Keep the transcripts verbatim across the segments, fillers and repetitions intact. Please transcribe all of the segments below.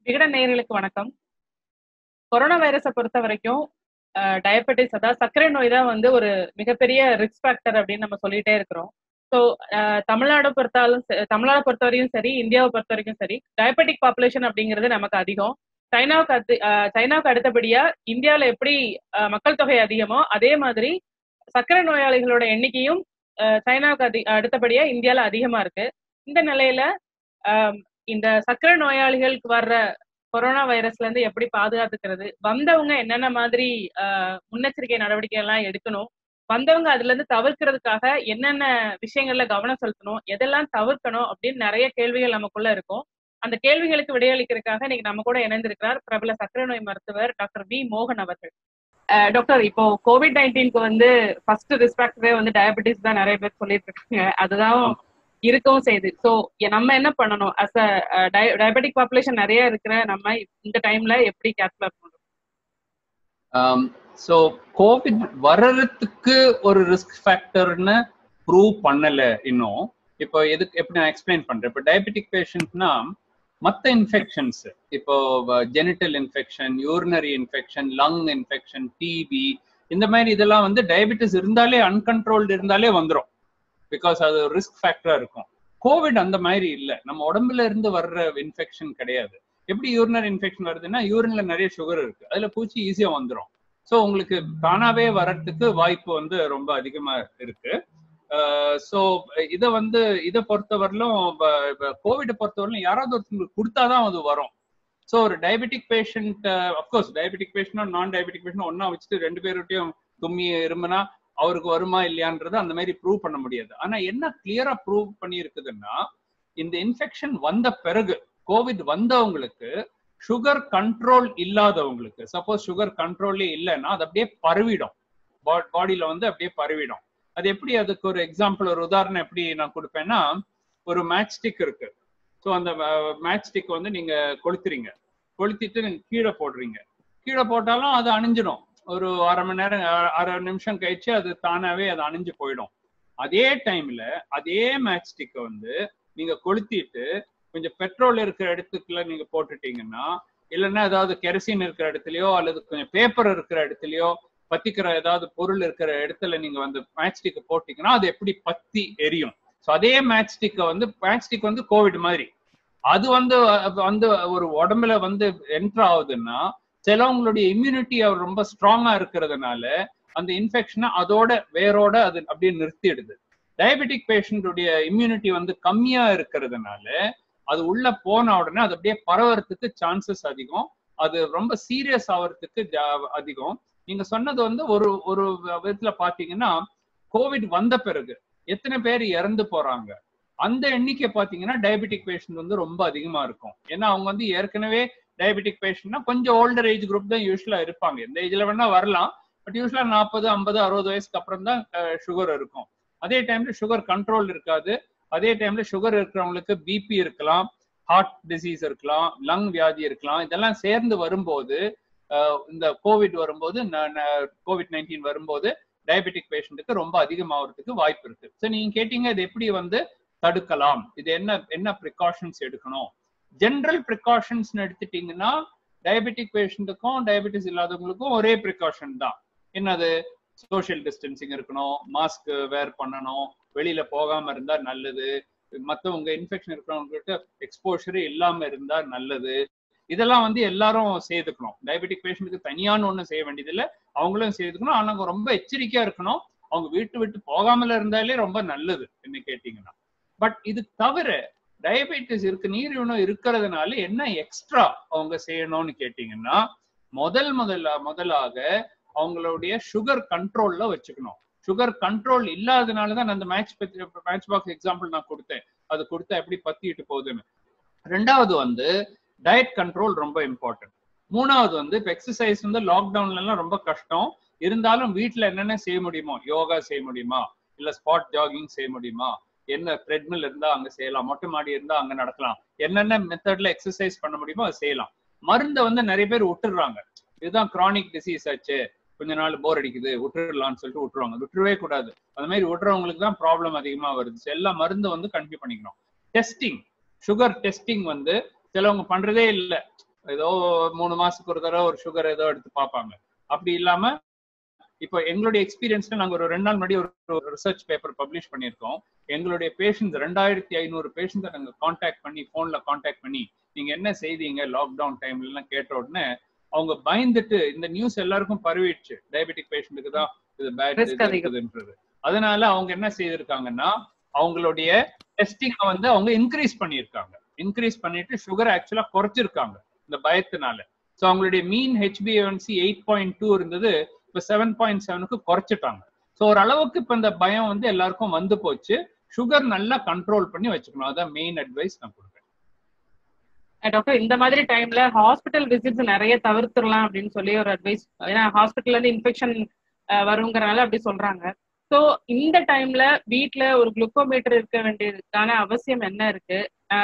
விகடன் நேயர்களுக்கு வணக்கம். கொரோனா வைரஸை பொறுத்த வரைக்கும் டயபெட்டிஸ், அதாவது சர்க்கரை நோய் தான் வந்து ஒரு மிகப்பெரிய ரிஸ்க் ஃபேக்டர் அப்படின்னு நம்ம சொல்லிட்டே இருக்கிறோம். ஸோ தமிழ்நாடு பொறுத்தாலும் தமிழ்நாடு பொறுத்த வரைக்கும் சரி, இந்தியாவை பொறுத்த வரைக்கும் சரி, டயபெட்டிக் பாப்புலேஷன் அப்படிங்கிறது நமக்கு அதிகம். சைனாவுக்கு அது சைனாவுக்கு அடுத்தபடியா இந்தியாவில் எப்படி மக்கள் தொகை அதிகமோ அதே மாதிரி சர்க்கரை நோயாளிகளோட எண்ணிக்கையும் சைனாவுக்கு அதி அடுத்தபடியா இந்தியாவில் அதிகமா இருக்கு. இந்த நிலையில இந்த சர்க்கரை நோயாளிகளுக்கு வர்ற கொரோனா வைரஸ்ல இருந்து எப்படி பாதுகாத்துக்கிறது, வந்தவங்க என்னென்ன மாதிரி ஆஹ் முன்னெச்சரிக்கை நடவடிக்கை எல்லாம் எடுக்கணும், வந்தவங்க அதுல இருந்து தவிர்க்கிறதுக்காக என்னென்ன விஷயங்கள்ல கவனம் செலுத்தணும், எதெல்லாம் தவிர்க்கணும் அப்படின்னு நிறைய கேள்விகள் நமக்குள்ள இருக்கும். அந்த கேள்விகளுக்கு விடையளிக்கிறதுக்காக இன்னைக்கு நம்ம கூட இணைந்திருக்கிறார் பிரபல சர்க்கரை நோய் மருத்துவர் டாக்டர் வி மோகன் அவர்கள். டாக்டர், இப்போ கோவிட் நைன்டீனுக்கு வந்து ஃபர்ஸ்ட் ரிஸ்க் ஃபேக்டரே வந்து டயபெட்டிஸ் தான் நிறைய பேர் சொல்லிட்டு இருக்காங்க. அதுதான் இருக்கவும் செய்யுது. ஸோ நம்ம என்ன பண்ணணும்? அஸ் அ டயபெட்டிக் பாப்புலேஷன் நிறைய இருக்கிற நம்ம இந்த டைம்ல எப்படி கேர்ஃபுல்லா இருக்கணும்? ஸோ கோவிட் வர்றதுக்கு ஒரு ரிஸ்க் ஃபேக்டர்னு ப்ரூவ் பண்ணல இன்னும். இப்போ எதுக்கு எப்படி நான் எக்ஸ்பிளைன் பண்றேன். இப்போ டயபெட்டிக் பேஷண்ட்னா மற்ற இன்ஃபெக்ஷன்ஸ், இப்போ genital infection, urinary infection, lung infection, TB, இந்த மாதிரி இதெல்லாம் வந்து டயபெட்டிஸ் இருந்தாலே அன்கண்ட்ரோல்டு இருந்தாலே வந்துடும். பிகாஸ் அது ரிஸ்க் ஃபேக்டரா இருக்கும். கோவிட் அந்த மாதிரி இல்லை, நம்ம உடம்புல இருந்து வர்ற இன்ஃபெக்ஷன் கிடையாது. எப்படி யூரினரி இன்ஃபெக்ஷன் வருதுன்னா யூரின்ல நிறைய சுகர் இருக்கு, அதுல பூச்சி ஈஸியா வந்துடும். ஸோ உங்களுக்கு தானாவே வர்றதுக்கு வாய்ப்பு வந்து ரொம்ப அதிகமா இருக்கு. ஸோ இதை வந்து இதை பொறுத்தவரையிலும் கோவிடை பொறுத்தவரையிலும் யாராவது ஒருத்தவங்களுக்கு கொடுத்தாதான் அது வரும். ஸோ ஒரு diabetic patient, of course diabetic patient non diabetic patient ஒன்னா வச்சுட்டு ரெண்டு பேருட்டையும் தும்மி இருமுனா அவருக்கு வருமா இல்லையான்றது அந்த மாதிரி ப்ரூவ் பண்ண முடியாது. ஆனா என்ன கிளியரா ப்ரூவ் பண்ணி இருக்குதுன்னா, இந்த இன்ஃபெக்ஷன் வந்த பிறகு கோவிட் வந்தவங்களுக்கு சுகர் கண்ட்ரோல் இல்லாதவங்களுக்கு, சப்போஸ் சுகர் கண்ட்ரோல்லே இல்லைன்னா அது அப்படியே பரவிடும், பாடியில வந்து அப்படியே பரவிடும். அது எப்படி, அதுக்கு ஒரு எக்ஸாம்பிள், ஒரு உதாரணம் எப்படி நான் கொடுப்பேன்னா, ஒரு மேட்ச் ஸ்டிக் இருக்கு. ஸோ அந்த மேட்ச் ஸ்டிக் வந்து நீங்க கொளுத்துறீங்க, கொளுத்திட்டு நீங்க கீழே போடுறீங்க, கீழே போட்டாலும் அது அணிஞ்சிடும். ஒரு அரை மணி நேரம் அரை நிமிஷம் கழிச்சு அது தானாவே அது அணிஞ்சு போயிடும். அதே டைம்ல அதே மேட்ச் ஸ்டிக்கை வந்து நீங்க கொளுத்திட்டு கொஞ்சம் பெட்ரோல் இருக்கிற இடத்துக்குள்ள நீங்க போட்டுட்டீங்கன்னா, இல்லைன்னா ஏதாவது கெரசின் இருக்கிற இடத்துலயோ அல்லது கொஞ்சம் பேப்பர் இருக்கிற இடத்துலயோ பத்திக்கிற ஏதாவது பொருள் இருக்கிற இடத்துல நீங்க வந்து மேட்ச் ஸ்டிக்கை போட்டீங்கன்னா அது எப்படி பத்தி எரியும். ஸோ அதே மேட்ச் ஸ்டிக்கை வந்து மேட்ச் ஸ்டிக் வந்து கோவிட் மாதிரி அது வந்து வந்து ஒரு உடம்புல வந்து என்டர் ஆகுதுன்னா, சிலவங்களுடைய இம்யூனிட்டி அவர் ரொம்ப ஸ்ட்ராங்கா இருக்கிறதுனால அந்த இன்ஃபெக்ஷனை அதோட வேரோட அது அப்படியே நிறுத்திடுது. டயபெட்டிக் பேஷண்ட்டுடைய இம்யூனிட்டி வந்து கம்மியா இருக்கிறதுனால அது உள்ள போன உடனே அது அப்படியே பரவறதுக்கு சான்சஸ் அதிகம், அது ரொம்ப சீரியஸ் ஆகிறதுக்கு அதிகம். நீங்க சொன்னது வந்து ஒரு ஒரு விதத்துல பாத்தீங்கன்னா, கோவிட் வந்த பிறகு எத்தனை பேர் இறந்து போறாங்க அந்த எண்ணிக்கை பாத்தீங்கன்னா டயபெட்டிக் பேஷண்ட் வந்து ரொம்ப அதிகமா இருக்கும். ஏன்னா அவங்க வந்து ஏற்கனவே டயபெட்டிக் பேஷண்ட்னா கொஞ்சம் ஓல்டர் ஏஜ் குரூப் தான் யூஸ்வலா இருப்பாங்க. எந்த ஏஜ்ல வேணா வரலாம், பட் யூஸ்வலா நாற்பது ஐம்பது அறுபது வயசுக்கு அப்புறம் தான் சுகர் இருக்கும். அதே டைம்ல சுகர் கண்ட்ரோல் இருக்காது. அதே டைம்ல சுகர் இருக்கிறவங்களுக்கு பிபி இருக்கலாம், ஹார்ட் டிசீஸ் இருக்கலாம், லங் வியாதி இருக்கலாம். இதெல்லாம் சேர்ந்து வரும்போது இந்த கோவிட் வரும்போது கோவிட் நைன்டீன் வரும்போது டயபெட்டிக் பேஷண்ட்டுக்கு ரொம்ப அதிகமாகிறதுக்கு வாய்ப்பு இருக்கு. ஸோ நீங்க கேட்டீங்க இது எப்படி வந்து தடுக்கலாம், இது என்ன என்ன ப்ரிகாஷன்ஸ் எடுக்கணும். ஜென்ரல் ப்ரிகாஷன்ஸ் எடுத்துட்டீங்கன்னா டயபெட்டிக் பேஷண்ட்டுக்கும் டயபெட்டிஸ் இல்லாதவங்களுக்கும் ஒரே ப்ரிகாஷன் தான். என்னது, சோஷியல் டிஸ்டன்சிங் இருக்கணும், மாஸ்க் வேர் பண்ணணும், வெளியில போகாம இருந்தா நல்லது, மற்றவங்க இன்ஃபெக்ஷன் இருக்கிறவங்களுக்கு எக்ஸ்போஷரே இல்லாம இருந்தா நல்லது. இதெல்லாம் வந்து எல்லாரும் செய்துக்கணும். டயபெட்டிக் பேஷண்ட்டுக்கு தனியான ஒன்றும் செய்ய வேண்டியதில்லை, அவங்களும் செய்துக்கணும். ஆனால் ரொம்ப எச்சரிக்கையா இருக்கணும். அவங்க வீட்டு விட்டு போகாமல இருந்தாலே ரொம்ப நல்லது என்ன கேட்டீங்கன்னா. பட் இது தவிர டயபெட்டிஸ் இருக்கு, நீரிழிவு இருக்கிறதுனால என்ன எக்ஸ்ட்ரா அவங்க செய்யணும்னு கேட்டீங்கன்னா, முதல் முதல்ல முதலாக அவங்களுடைய சுகர் கண்ட்ரோல்ல வச்சுக்கணும். சுகர் கண்ட்ரோல் இல்லாதனாலதான் அந்த மேட்ச் மேட்ச் பாக்ஸ் எக்ஸாம்பிள் நான் கொடுத்தேன், அது கொடுத்தா எப்படி பத்திட்டு போகுதுன்னு. ரெண்டாவது வந்து டயட் கண்ட்ரோல் ரொம்ப இம்பார்ட்டன்ட். மூணாவது வந்து இப்போ எக்ஸசைஸ் வந்து லாக்டவுன்ல எல்லாம் ரொம்ப கஷ்டம், இருந்தாலும் வீட்டுல என்னென்ன செய்ய முடியுமோ, யோகா செய்ய முடியுமா, இல்ல ஸ்பாட் ஜாகிங் செய்ய முடியுமா, என்ன ட்ரெட்மில் இருந்தா அங்க செய்யலாம், மொட்டை மாடி இருந்தா அங்க நடக்கலாம், என்னென்ன மெத்தட்ல எக்ஸசைஸ் பண்ண முடியுமோ அதை செய்யலாம். மருந்தை வந்து நிறைய பேர் விட்டுடுறாங்க, இதுதான் கிரானிக் டிசீஸ் ஆச்சு, கொஞ்ச நாள் போர் அடிக்குது விட்டுடலாம்னு சொல்லிட்டு விட்டுருவாங்க. விட்டுருவே கூடாது. அந்த மாதிரி விட்டுறவங்களுக்கு தான் ப்ராப்ளம் அதிகமா வருது. எல்லா மருந்து வந்து கண்டினியூ பண்ணிக்கணும். டெஸ்டிங், சுகர் டெஸ்டிங் வந்து சிலவங்க பண்றதே இல்லை. ஏதோ மூணு மாசத்துக்கு ஒரு தடவை ஒரு சுகர் ஏதோ எடுத்து பார்ப்பாங்க. அப்படி இல்லாம இப்போ எங்களுடைய எக்ஸ்பீரியன்ஸ்ல நாங்க ஒரு ரெண்டு நாள் முன்னாடி ஒரு ரிசர்ச் பேப்பர் பப்ளிஷ் பண்ணியிருக்கோம். எங்களுடைய பேஷண்ட்ஸ் ரெண்டாயிரத்தி ஐநூறு பேஷண்ட்ஸை நாங்க கான்டாக்ட் பண்ணி போன்ல கான்டாக்ட் பண்ணி நீங்க என்ன செய்தீங்க லாக்டவுன் டைம்ல எல்லாம் கேட்ட உடனே அவங்க பயந்துட்டு இந்த நியூஸ் எல்லாருக்கும் பரவிடுச்சு, டயபெட்டிக் பேஷண்ட்டுக்கு தான் இது பேட் இருக்குதுன்றது. அதனால அவங்க என்ன செய்திருக்காங்கன்னா அவங்களுடைய டெஸ்டிங்கை வந்து அவங்க இன்க்ரீஸ் பண்ணியிருக்காங்க. இன்க்ரீஸ் பண்ணிட்டு சுகர் ஆக்சுவலா குறைச்சிருக்காங்க இந்த பயத்தினால. ஸோ அவங்களுடைய மீன் ஹெச்பிஏஒன்சி எயிட் பாயிண்ட் டூ இருந்தது, இப்போ செவன் பாயிண்ட் செவனுக்கு குறைச்சிட்டாங்க. ஸோ ஒரு அளவுக்கு இப்போ இந்த பயம் வந்து எல்லாருக்கும் வந்து போச்சு. சுகர் நல்லா கண்ட்ரோல் பண்ணி வச்சுக்கணும், அதான் மெயின் அட்வைஸ் நான் கொடுப்பேன். டாக்டர், இந்த மாதிரி டைம்ல ஹாஸ்பிட்டல் விசிட்ஸ் நிறைய தவிர்த்துடலாம் அப்படின்னு சொல்லி ஒரு அட்வைஸ், ஏன்னா ஹாஸ்பிட்டல்ல இருந்து இன்ஃபெக்ஷன் வருங்கிறனால அப்படி சொல்றாங்க. ஸோ இந்த டைம்ல வீட்டுல ஒரு குளுக்கோமீட்டர் இருக்க வேண்டியதுக்கான அவசியம் என்ன இருக்கு?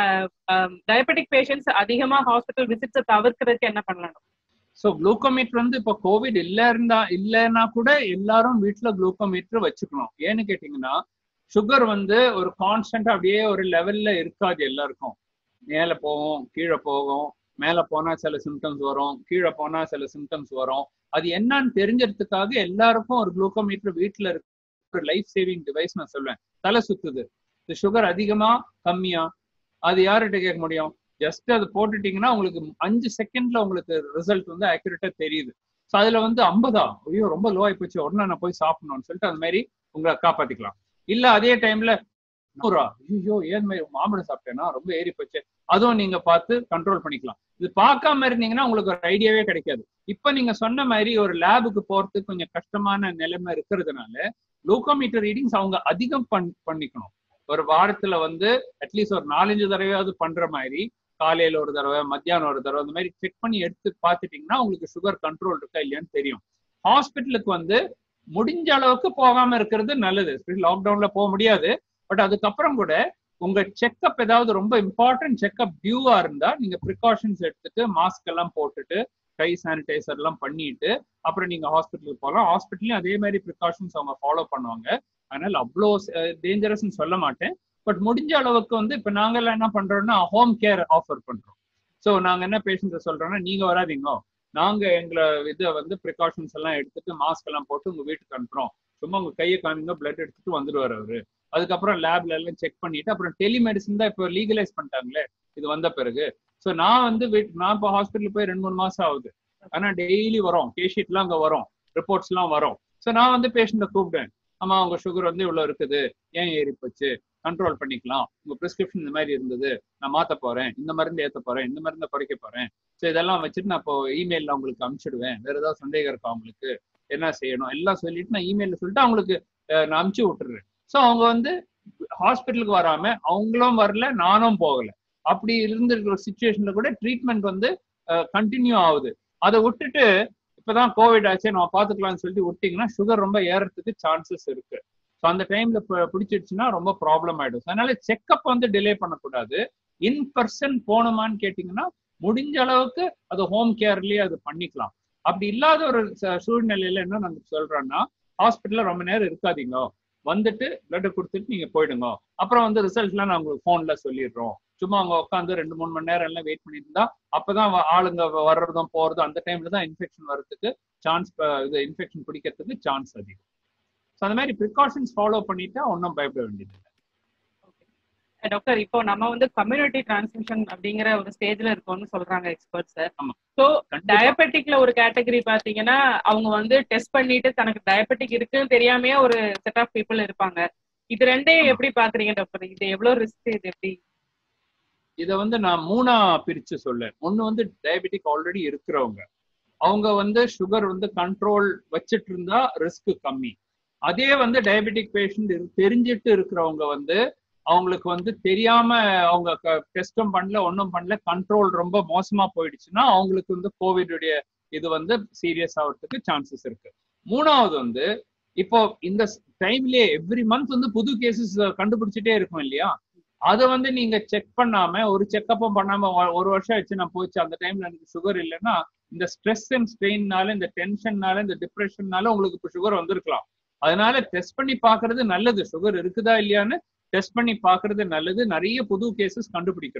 டயபெட்டிக் பேஷண்ட்ஸ் அதிகமா ஹாஸ்பிட்டல் விசிட்ஸை தவிர்க்கிறதுக்கு என்ன பண்ணலாம்? ஸோ குளுக்கோமீட்டர் வந்து இப்போ கோவிட் இல்ல இருந்தா இல்லைன்னா கூட எல்லாரும் வீட்டுல குளுக்கோமீட்டர் வச்சுக்கணும். ஏன்னு கேட்டீங்கன்னா சுகர் வந்து ஒரு கான்ஸ்டன்டா அப்படியே ஒரு லெவல்ல இருக்காது. எல்லாருக்கும் மேல போகும் கீழே போகும், மேல போனா சில சிம்டம்ஸ் வரும், கீழே போனா சில சிம்டம்ஸ் வரும். அது என்னன்னு தெரிஞ்சதுக்காக எல்லாருக்கும் ஒரு குளுக்கோமீட்டர் வீட்டுல இருக்கு, ஒரு லைஃப் சேவிங் டிவைஸ் நான் சொல்லுவேன். தலை சுத்துது, இந்த சுகர் அதிகமா கம்மியா அது யார்கிட்ட கேட்க முடியும்? ஜஸ்ட் அது போட்டுட்டீங்கன்னா உங்களுக்கு அஞ்சு செகண்ட்ல உங்களுக்கு ரிசல்ட் வந்து அக்யூரேட்டா தெரியுது. ஸோ அதுல வந்து ஐம்பதா ஐயோ ரொம்ப லோ ஆகி போச்சு உடனே நான் போய் சாப்பிடணும்னு சொல்லிட்டு அந்த மாதிரி உங்களை காப்பாத்திக்கலாம். இல்ல அதே டைம்ல நூறா ஐயோ ஏன் மாதிரி மாம்பழம் சாப்பிட்டேன்னா ரொம்ப ஏறி போச்சு, அதுவும் நீங்க பார்த்து கண்ட்ரோல் பண்ணிக்கலாம். இது பார்க்காம இருந்தீங்கன்னா உங்களுக்கு ஒரு ஐடியாவே கிடைக்காது. இப்ப நீங்க சொன்ன மாதிரி ஒரு லேபுக்கு போறதுக்கு கொஞ்சம் கஷ்டமான நிலைமை இருக்கிறதுனால குளுக்கோமீட்டர் ரீடிங்ஸ் அவங்க அதிகம் பண் பண்ணிக்கணும். ஒரு வாரத்துல வந்து அட்லீஸ்ட் ஒரு நாலஞ்சு தடவையாவது பண்ற மாதிரி, காலையில ஒரு தடவை மத்தியானம் ஒரு தடவை அந்த மாதிரி செக் பண்ணி எடுத்து பார்த்துட்டீங்கன்னா உங்களுக்கு சுகர் கண்ட்ரோல் இருக்கா இல்லையான்னு தெரியும். ஹாஸ்பிட்டலுக்கு வந்து முடிஞ்ச அளவுக்கு போகாம இருக்கிறது நல்லது. லாக்டவுன்ல போக முடியாது, பட் அதுக்கப்புறம் கூட உங்க செக்அப் ஏதாவது ரொம்ப இம்பார்ட்டன்ட் செக்அப் டியூவா இருந்தா நீங்க ப்ரிகாஷன்ஸ் எடுத்துட்டு மாஸ்க் எல்லாம் போட்டுட்டு கை சானிடைசர் எல்லாம் பண்ணிட்டு அப்புறம் நீங்க ஹாஸ்பிட்டலுக்கு போகலாம். ஹாஸ்பிட்டல்லையும் அதே மாதிரி ப்ரிகாஷன்ஸ் அவங்க ஃபாலோ பண்ணுவாங்க. அதனால அவ்வளோ டேஞ்சரஸ்ன்னு சொல்ல மாட்டேன். பட் முடிஞ்ச அளவுக்கு வந்து இப்ப நாங்க எல்லாம் என்ன பண்றோம்னா ஹோம் கேர் ஆஃபர் பண்றோம். ஸோ நாங்க என்ன பேஷண்ட்ஸ் சொல்றோம்னா நீங்க வராதீங்க, நாங்க எங்களை இதை வந்து ப்ரிகாஷன்ஸ் எல்லாம் எடுத்துட்டு மாஸ்க் எல்லாம் போட்டு உங்க வீட்டுக்கு அனுப்புறோம், சும்மா உங்க கையை காமிங்க பிளட் எடுத்துட்டு வந்துடுவார் அவரு. அதுக்கப்புறம் லேப்ல எல்லாம் செக் பண்ணிட்டு அப்புறம் டெலிமெடிசன் தான் இப்போ லீகலைஸ் பண்ணிட்டாங்களே இது வந்த பிறகு. ஸோ நான் வந்து வீட்டு நான் இப்போ ஹாஸ்பிட்டல் போய் ரெண்டு மூணு மாசம் ஆகுது, ஆனா டெய்லி வரும் கேஷீட்லாம் அங்கே வரும், ரிப்போர்ட்ஸ் எல்லாம் வரும். ஸோ நான் வந்து பேஷண்ட்டை கூப்பிட்டேன், ஆமா உங்க சுகர் வந்து இவ்வளவு இருக்குது, ஏன் ஏறி போச்சு, கண்ட்ரோல் பண்ணிக்கலாம், உங்க பிரிஸ்கிரிப்ஷன் இந்த மாதிரி இருந்தது, நான் மாத்த போறேன், இந்த மருந்து ஏற்ற போறேன், இந்த மருந்தை குறைக்க போறேன். ஸோ இதெல்லாம் வச்சுட்டு நான் இப்போ இமெயில உங்களுக்கு அனுப்பிச்சிடுவேன், வேற ஏதாவது சந்தேகம் இருக்கா அவங்களுக்கு என்ன செய்யணும் எல்லாம் சொல்லிட்டு நான் இமெயில சொல்லிட்டு அவங்களுக்கு நான் அனுப்பிச்சு விட்டுறேன். ஸோ அவங்க வந்து ஹாஸ்பிட்டலுக்கு வராம அவங்களும் வரல நானும் போகல, அப்படி இருந்திருக்கிற சுச்சுவேஷன்ல கூட ட்ரீட்மெண்ட் வந்து கண்டினியூ ஆகுது. அதை விட்டுட்டு இப்பதான் கோவிட் ஆச்சு நம்ம பாத்துக்கலாம்னு சொல்லிட்டு விட்டீங்கன்னா சுகர் ரொம்ப ஏறதுக்கு சான்சஸ் இருக்கு. ஸோ அந்த டைம்ல பிடிச்சிடுச்சுன்னா ரொம்ப ப்ராப்ளம் ஆயிடும். அதனால செக்அப் வந்து டிலே பண்ணக்கூடாது. இன் பர்சன் போகணுமான்னு கேட்டீங்கன்னா முடிஞ்ச அளவுக்கு அது ஹோம் கேர்லயே அது பண்ணிக்கலாம். அப்படி இல்லாத ஒரு சூழ்நிலையில என்ன நாங்க சொல்றோம்னா ஹாஸ்பிட்டல்ல ரொம்ப நேரம் இருக்காதீங்க, வந்துட்டு பிளட் கொடுத்துட்டு நீங்க போயிடுங்க, அப்புறம் வந்து ரிசல்ட்லாம் நான் உங்களுக்கு போன்ல சொல்லிடுறோம். சும்மா அவங்க உட்காந்து ரெண்டு மூணு மணி நேரம் எல்லாம் வெயிட் பண்ணிட்டு இருந்தா அப்பதான் ஆளுங்க வர்றதும் போறதும் அந்த டைம்ல தான் இன்ஃபெக்ஷன் வர்றதுக்கு சான்ஸ், இது இன்ஃபெக்ஷன் பிடிக்கிறதுக்கு சான்ஸ் அதிகம். ஸோ அந்த மாதிரி ப்ரிகாஷன்ஸ் ஃபாலோ பண்ணிட்டா ஒன்றும் பயப்பட வேண்டியது இல்லை. டாக்டர், இப்போ நம்ம வந்து கம்யூனிட்டி டிரான்ஸ்மிஷன் அப்படிங்கிற ஒரு ஸ்டேஜ்ல இருக்கோம்னு சொல்றாங்க எக்ஸ்பர்ட்ஸ். ஸோ டயபெட்டிக்ல ஒரு கேட்டகரி பாத்தீங்கன்னா அவங்க வந்து டெஸ்ட் பண்ணிட்டு தனக்கு டயபெட்டிக் இருக்குன்னு தெரியாமையே ஒரு செட் ஆஃப் பீப்புள் இருப்பாங்க. இது ரெண்டையும் எப்படி பாக்குறீங்க டாக்டர்? இது எவ்வளவு ரிஸ்க்? இது எப்படி? இதை வந்து நான் மூணா பிரிச்சு சொல்லேன். ஒண்ணு வந்து டயபெட்டிக் ஆல்ரெடி இருக்கிறவங்க, அவங்க வந்து சுகர் வந்து கண்ட்ரோல் வச்சுட்டு இருந்தா ரிஸ்க் கம்மி. அதே வந்து டயபெட்டிக் பேஷண்ட் தெரிஞ்சிட்டு இருக்கிறவங்க வந்து அவங்களுக்கு வந்து தெரியாம அவங்க டெஸ்டும் பண்ணல ஒன்றும் பண்ணல, கண்ட்ரோல் ரொம்ப மோசமா போயிடுச்சுன்னா அவங்களுக்கு வந்து கோவிடுடைய இது வந்து சீரியஸ் ஆகிறதுக்கு சான்சஸ் இருக்கு. மூணாவது வந்து இப்போ இந்த டைம்லயே எவ்ரி மந்த் வந்து புது கேசஸ் கண்டுபிடிச்சிட்டே இருக்கும் இல்லையா, அதை வந்து நீங்க செக் பண்ணாம ஒரு செக்கப்பும் பண்ணாம ஒரு வருஷம் ஆச்சு நான் போச்சு அந்த டைம்ல எனக்கு சுகர் இல்லைன்னா இந்த ஸ்ட்ரெஸ் அண்ட் ஸ்ட்ரெயின்னால இந்த டென்ஷன்னால இந்த டிப்ரெஷன்னால உங்களுக்கு இப்போ சுகர் வந்திருக்கலாம். அதனால டெஸ்ட் பண்ணி பாக்குறது நல்லது, சுகர் இருக்குதா இல்லையான்னு டெஸ்ட் பண்ணி பாக்குறது நல்லது. நிறைய புது கேசஸ் கண்டுபிடிக்கிறோம்.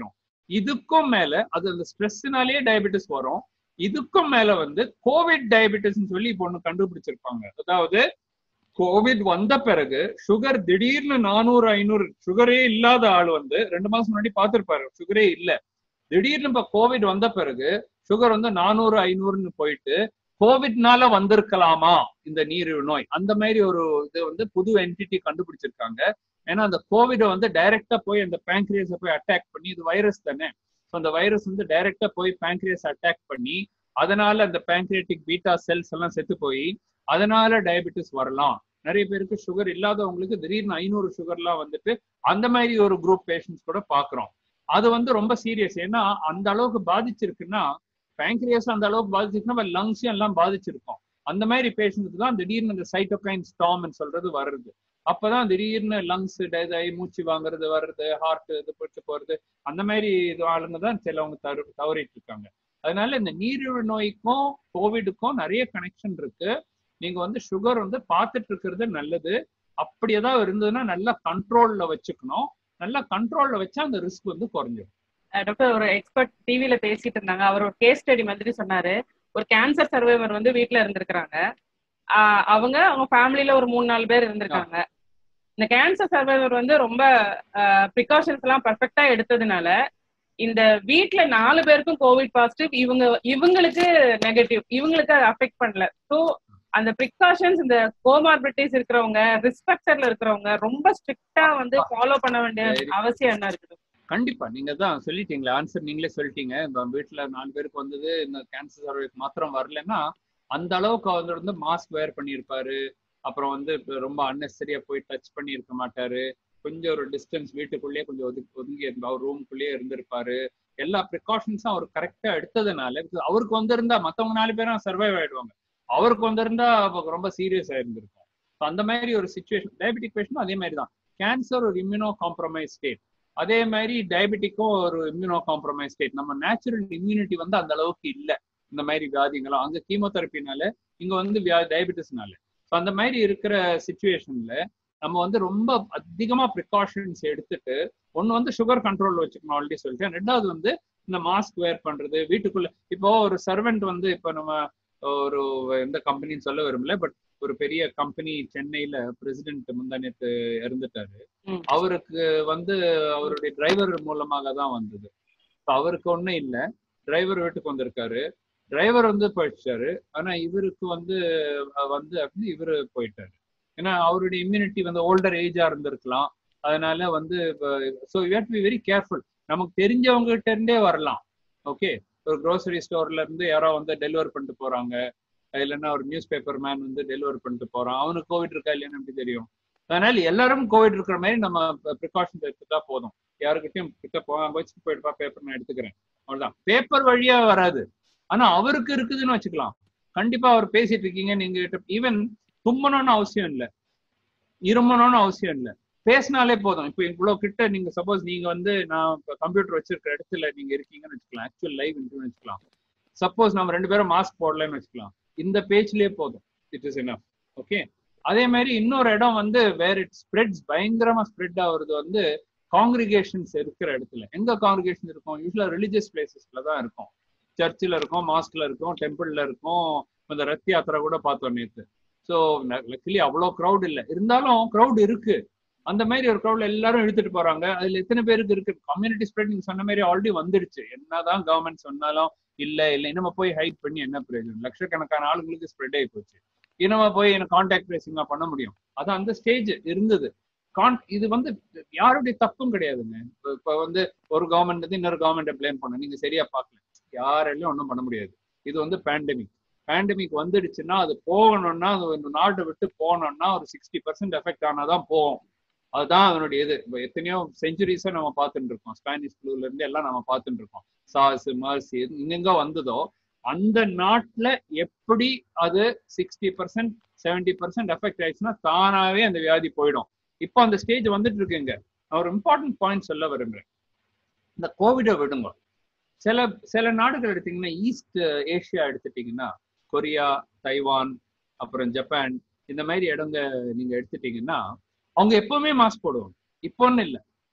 இதுக்கும் மேல அது அந்த ஸ்ட்ரெஸ்னாலேயே டயபெட்டிஸ் வரும். இதுக்கும் மேல வந்து கோவிட் டயபெட்டிஸ் சொல்லி இப்போ ஒண்ணு கண்டுபிடிச்சிருப்பாங்க. அதாவது கோவிட் வந்த பிறகு சுகர் திடீர்னு நானூறு ஐநூறு சுகரே இல்லாத ஆள் வந்து ரெண்டு மாசம் முன்னாடி பார்த்திருப்பாரு, சுகரே இல்ல. திடீர்னு இப்ப கோவிட் வந்த பிறகு சுகர் வந்து நானூறு ஐநூறுன்னு போயிட்டு கோவிட்னால வந்திருக்கலாமா இந்த நீரிழிவு நோய், அந்த மாதிரி ஒரு இது வந்து புது என்டிட்டி கண்டுபிடிச்சிருக்காங்க. ஏன்னா அந்த கோவிட வந்து டைரக்டா போய் அந்த பேங்க்ரியஸை போய் அட்டாக் பண்ணி, இது வைரஸ் தானே, ஸோ அந்த வைரஸ் வந்து டைரக்டா போய் பேங்க்ரியஸ் அட்டாக் பண்ணி அதனால அந்த பேங்க்ரியட்டிக் பீட்டா செல்ஸ் எல்லாம் செத்து போய் அதனால டயபெட்டிஸ் வரலாம். நிறைய பேருக்கு சுகர் இல்லாதவங்களுக்கு திடீர்னு ஐநூறு சுகர்லாம் வந்துட்டு அந்த மாதிரி ஒரு குரூப் பேஷண்ட்ஸ் கூட பாக்குறோம். அது வந்து ரொம்ப சீரியஸ். ஏன்னா அந்த அளவுக்கு பாதிச்சிருக்குன்னா, பேங்க்ரியஸ் அந்த அளவுக்கு பாதிச்சிருக்குன்னா லங்ஸையும் எல்லாம் பாதிச்சிருக்கும். அந்த மாதிரி பேஷண்ட்ஸ் தான் திடீர்னு இந்த சைட்டோகைன் ஸ்டார்ம் சொல்றது வருது. அப்பதான் திடீர்னு லங்ஸ் இதாகி மூச்சு வாங்குறது வர்றது, ஹார்ட் இது போட்டு போறது, அந்த மாதிரி இது ஆளுங்க தான் சிலவங்க தவறு தவறிட்டு இருக்காங்க. அதனால இந்த நீரிழிவு நோய்க்கும் கோவிடுக்கும் நிறைய கனெக்ஷன் இருக்கு. நீங்க வந்து சுகர் வந்து பார்த்துட்டு இருக்கிறது நல்லது. அப்படி ஏதாவது இருந்ததுன்னா நல்லா கண்ட்ரோல்ல வச்சுக்கணும். நல்லா கண்ட்ரோல்ல வச்சா அந்த ரிஸ்க் வந்து குறைஞ்சிடும். டாக்டர், ஒரு எக்ஸ்பர்ட் டிவில பேசிட்டு இருந்தாங்க. அவர் ஒரு கேஸ் ஸ்டடி மாதிரி சொன்னாரு. ஒரு கேன்சர் சர்வைவர் வந்து வீட்டுல இருந்திருக்கிறாங்க. ஆஹ் அவங்க அவங்க ஃபேமிலியில ஒரு மூணு நாலு பேர் இருந்திருக்காங்க. இந்த கேன்சர் சர்வைவர் வந்து ரொம்ப ப்ரிகாஷன்ஸ் எல்லாம் பர்ஃபெக்டா எடுத்ததுனால இந்த வீட்டுல நாலு பேருக்கும் கோவிட் பாசிட்டிவ், இவங்க இவங்களுக்கு நெகட்டிவ், இவங்களுக்கு அது அஃபெக்ட் பண்ணல. ஸோ அந்த ப்ரிகாஷன்ஸ் இந்த கோமார்பிலிட்டிஸ் இருக்கிறவங்க, ரிஸ்க் ஃபேக்டர்ல இருக்கிறவங்க ரொம்ப ஸ்ட்ரிக்டா வந்து ஃபாலோ பண்ண வேண்டிய அவசியம் என்ன இருக்குது? கண்டிப்பா நீங்க தான் சொல்லிட்டீங்களா, ஆன்சர் நீங்களே சொல்லிட்டீங்க. இந்த வீட்டுல நாலு பேருக்கு வந்தது, இந்த கேன்சர் சர்வைக்கு மாத்திரம் வரலன்னா அந்த அளவுக்கு அவர் வந்து மாஸ்க் வேர் பண்ணியிருப்பாரு. அப்புறம் வந்து ரொம்ப அன்னெசரியா போய் டச் பண்ணி இருக்க மாட்டாரு. கொஞ்சம் ஒரு டிஸ்டன்ஸ் வீட்டுக்குள்ளேயே கொஞ்சம் ஒதுக்கி ஒதுங்கி இருந்தா அவர் ரூமுக்குள்ளேயே இருந்திருப்பாரு. எல்லா ப்ரிகாஷன்ஸும் அவர் கரெக்டா எடுத்ததுனால அவருக்கு வந்திருந்தா மற்றவங்க நாலு பேரும் சர்வைவ் ஆயிடுவாங்க. அவருக்கு வந்திருந்தா ரொம்ப சீரியஸ் ஆயிருந்திருக்கும். அந்த மாதிரி ஒரு சிச்சுவேஷன் டயபெட்டிக் பேஷண்ட் அதே மாதிரி தான். கேன்சர் ஒரு இம்யூனோ காம்ப்ரமைஸ் ஸ்டேட், அதே மாதிரி டயபெட்டிக்கும் ஒரு இம்யூனோ காம்ப்ரமைஸ் ஸ்டேட். நம்ம நேச்சுரல் இம்யூனிட்டி வந்து அந்த அளவுக்கு இல்லை இந்த மாதிரி வியாதிகளும். அங்க கீமோதெரப்பினால, இங்க வந்து டயபெட்டிஸ்னால. ஸோ அந்த மாதிரி இருக்கிற சிச்சுவேஷன்ல நம்ம வந்து ரொம்ப அதிகமா ப்ரிகாஷன்ஸ் எடுத்துட்டு, ஒன்னு வந்து சுகர் கண்ட்ரோல் வச்சுக்கணும், ஆல்ரெடி சொல்லிட்டேன். ரெண்டாவது வந்து இந்த மாஸ்க் வேர் பண்றது வீட்டுக்குள்ள. இப்போ ஒரு சர்வெண்ட் வந்து இப்போ நம்ம ஒரு எந்த கம்பெனின்னு சொல்ல விரும்பல, பட் ஒரு பெரிய கம்பெனி சென்னையில பிரசிடென்ட் முந்தானேத்து இறந்துட்டாரு. அவருக்கு வந்து அவருடைய டிரைவர் மூலமாக தான் வந்தது. அவருக்கு ஒன்றும் இல்லை, டிரைவர் வீட்டுக்கு வந்திருக்காரு, டிரைவர் வந்து போயிடுச்சாரு. ஆனா இவருக்கு வந்து வந்து அப்படின்னு இவரு போயிட்டாரு. ஏன்னா அவருடைய இம்யூனிட்டி வந்து ஓல்டர் ஏஜா இருந்திருக்கலாம். அதனால வந்து so you have to be very careful. நமக்கு தெரிஞ்சவங்க கிட்ட இருந்தே வரலாம். ஓகே, ஒரு க்ரோசரி ஸ்டோர்ல இருந்து யாரோ வந்து டெலிவர் பண்ணிட்டு போறாங்க, இல்லைன்னா ஒரு நியூஸ் பேப்பர் மேன் வந்து டெலிவர் பண்ணிட்டு போறான், அவனுக்கு கோவிட் இருக்கா இல்லைன்னு எப்படி தெரியும்? அதனால எல்லாரும் கோவிட் இருக்கிற மாதிரி நம்ம ப்ரிகாஷன்ஸ் எடுத்துட்டா போதும். யாருக்கிட்டையும் கிட்ட போக வச்சுட்டு போயிடுப்பா பேப்பர் நான் எடுத்துக்கிறேன், அவ்வளவுதான். பேப்பர் வழியா வராது, ஆனா அவருக்கு இருக்குதுன்னு வச்சுக்கலாம். கண்டிப்பா அவர் பேசிட்டு இருக்கீங்க, நீங்க ஈவன் தும்மணும்னு அவசியம் இல்லை, இருமணும்னு அவசியம் இல்லை, பேசினாலே போதும். இப்போ இவ்வளவு கிட்ட நீங்க சப்போஸ் நீங்க வந்து நான் கம்ப்யூட்டர் வச்சிருக்கிற இடத்துல நீங்க இருக்கீங்கன்னு வச்சுக்கலாம், ஆக்சுவல் லைவ் இன்டர்வியூ வச்சுக்கலாம். சப்போஸ் நம்ம ரெண்டு பேரும் மாஸ்க் போடலன்னு வச்சுக்கலாம், இந்த பேஜ்லயே போதும், இட் இஸ் எனஃப். ஓகே, அதே மாதிரி இன்னொரு இடம் வந்து வேர் இட் ஸ்ப்ரெட்ஸ், பயங்கரமா ஸ்ப்ரெட் ஆகுறது வந்து காங்கிரிகேஷன்ஸ் இருக்கிற இடத்துல. எங்க காங்கிரிகேஷன் இருக்கும்? யூஸ்வலா ரிலிஜியஸ் பிளேசஸ்ல தான் இருக்கும். சர்ச்சில் இருக்கும், மாஸ்க்ல இருக்கும், டெம்பிள்ல இருக்கும். இந்த ரத் யாத்திரை கூட பார்த்தோம் நேற்று. ஸோ லக்கிலி அவ்வளோ க்ரௌட் இல்லை, இருந்தாலும் க்ரௌட் இருக்கு. அந்த மாதிரி ஒரு க்ரௌட்ல எல்லாரும் இழுத்துட்டு போறாங்க. அதுல எத்தனை பேருக்கு இருக்கு? கம்யூனிட்டி ஸ்ப்ரெட் நீங்க சொன்ன மாதிரி ஆல்ரெடி வந்துடுச்சு. என்னதான் கவர்மெண்ட் சொன்னாலும் இல்ல இல்ல நம்ம போய் ஹைட் பண்ணி என்ன பிரயோஜனம்? லட்சக்கணக்கான ஆளுங்களுக்கு ஸ்ப்ரெட் ஆகி போச்சு. இனமா போய் என்ன கான்டாக்ட் ட்ரேசிங்கா பண்ண முடியும்? அது அந்த ஸ்டேஜ் இருந்தது. கான் இது வந்து யாருடைய தப்பும் கிடையாதுங்க. இப்ப வந்து ஒரு கவர்மெண்ட் வந்து இன்னொரு கவர்மெண்ட்டை பிளேம் பண்ண, நீங்க சரியா பார்க்கல, யாரெல்லாம் ஒன்றும் பண்ண முடியாது. இது வந்து பேண்டமிக். பேண்டமிக் வந்துடுச்சுன்னா அது போகணும்னா, அது நாட்டை விட்டு போகணும்னா ஒரு சிக்ஸ்டி பர்சன்ட் எஃபெக்ட் ஆனாதான் போகும். அதுதான் அதனுடைய இது. இப்போ எத்தனையோ செஞ்சுரிஸா நம்ம பார்த்துட்டு இருக்கோம். ஸ்பானிஷ் ஃப்ளூல இருந்து எல்லாம் நம்ம பார்த்துட்டு இருக்கோம். சார்ஸ், மர்சி இங்கெங்க வந்ததோ அந்த நாட்டுல எப்படி அது sixty percent seventy percent effect ஆயிடுச்சுன்னா தானாவே அந்த வியாதி போயிடும். இப்போ அந்த ஸ்டேஜ் வந்துட்டு இருக்குங்க. நான் ஒரு இம்பார்ட்டன்ட் பாயிண்ட் சொல்ல விரும்புறேன். இந்த கோவிடை விடுங்க, சில சில நாடுகள் எடுத்தீங்கன்னா, ஈஸ்ட் ஏஷியா எடுத்துட்டீங்கன்னா, கொரியா, தைவான், அப்புறம் ஜப்பான், இந்த மாதிரி இடங்க நீங்க எடுத்துட்டீங்கன்னா அவங்க எப்பவுமே மாஸ்க் போடுவாங்க. இப்போன்னு இல்லை,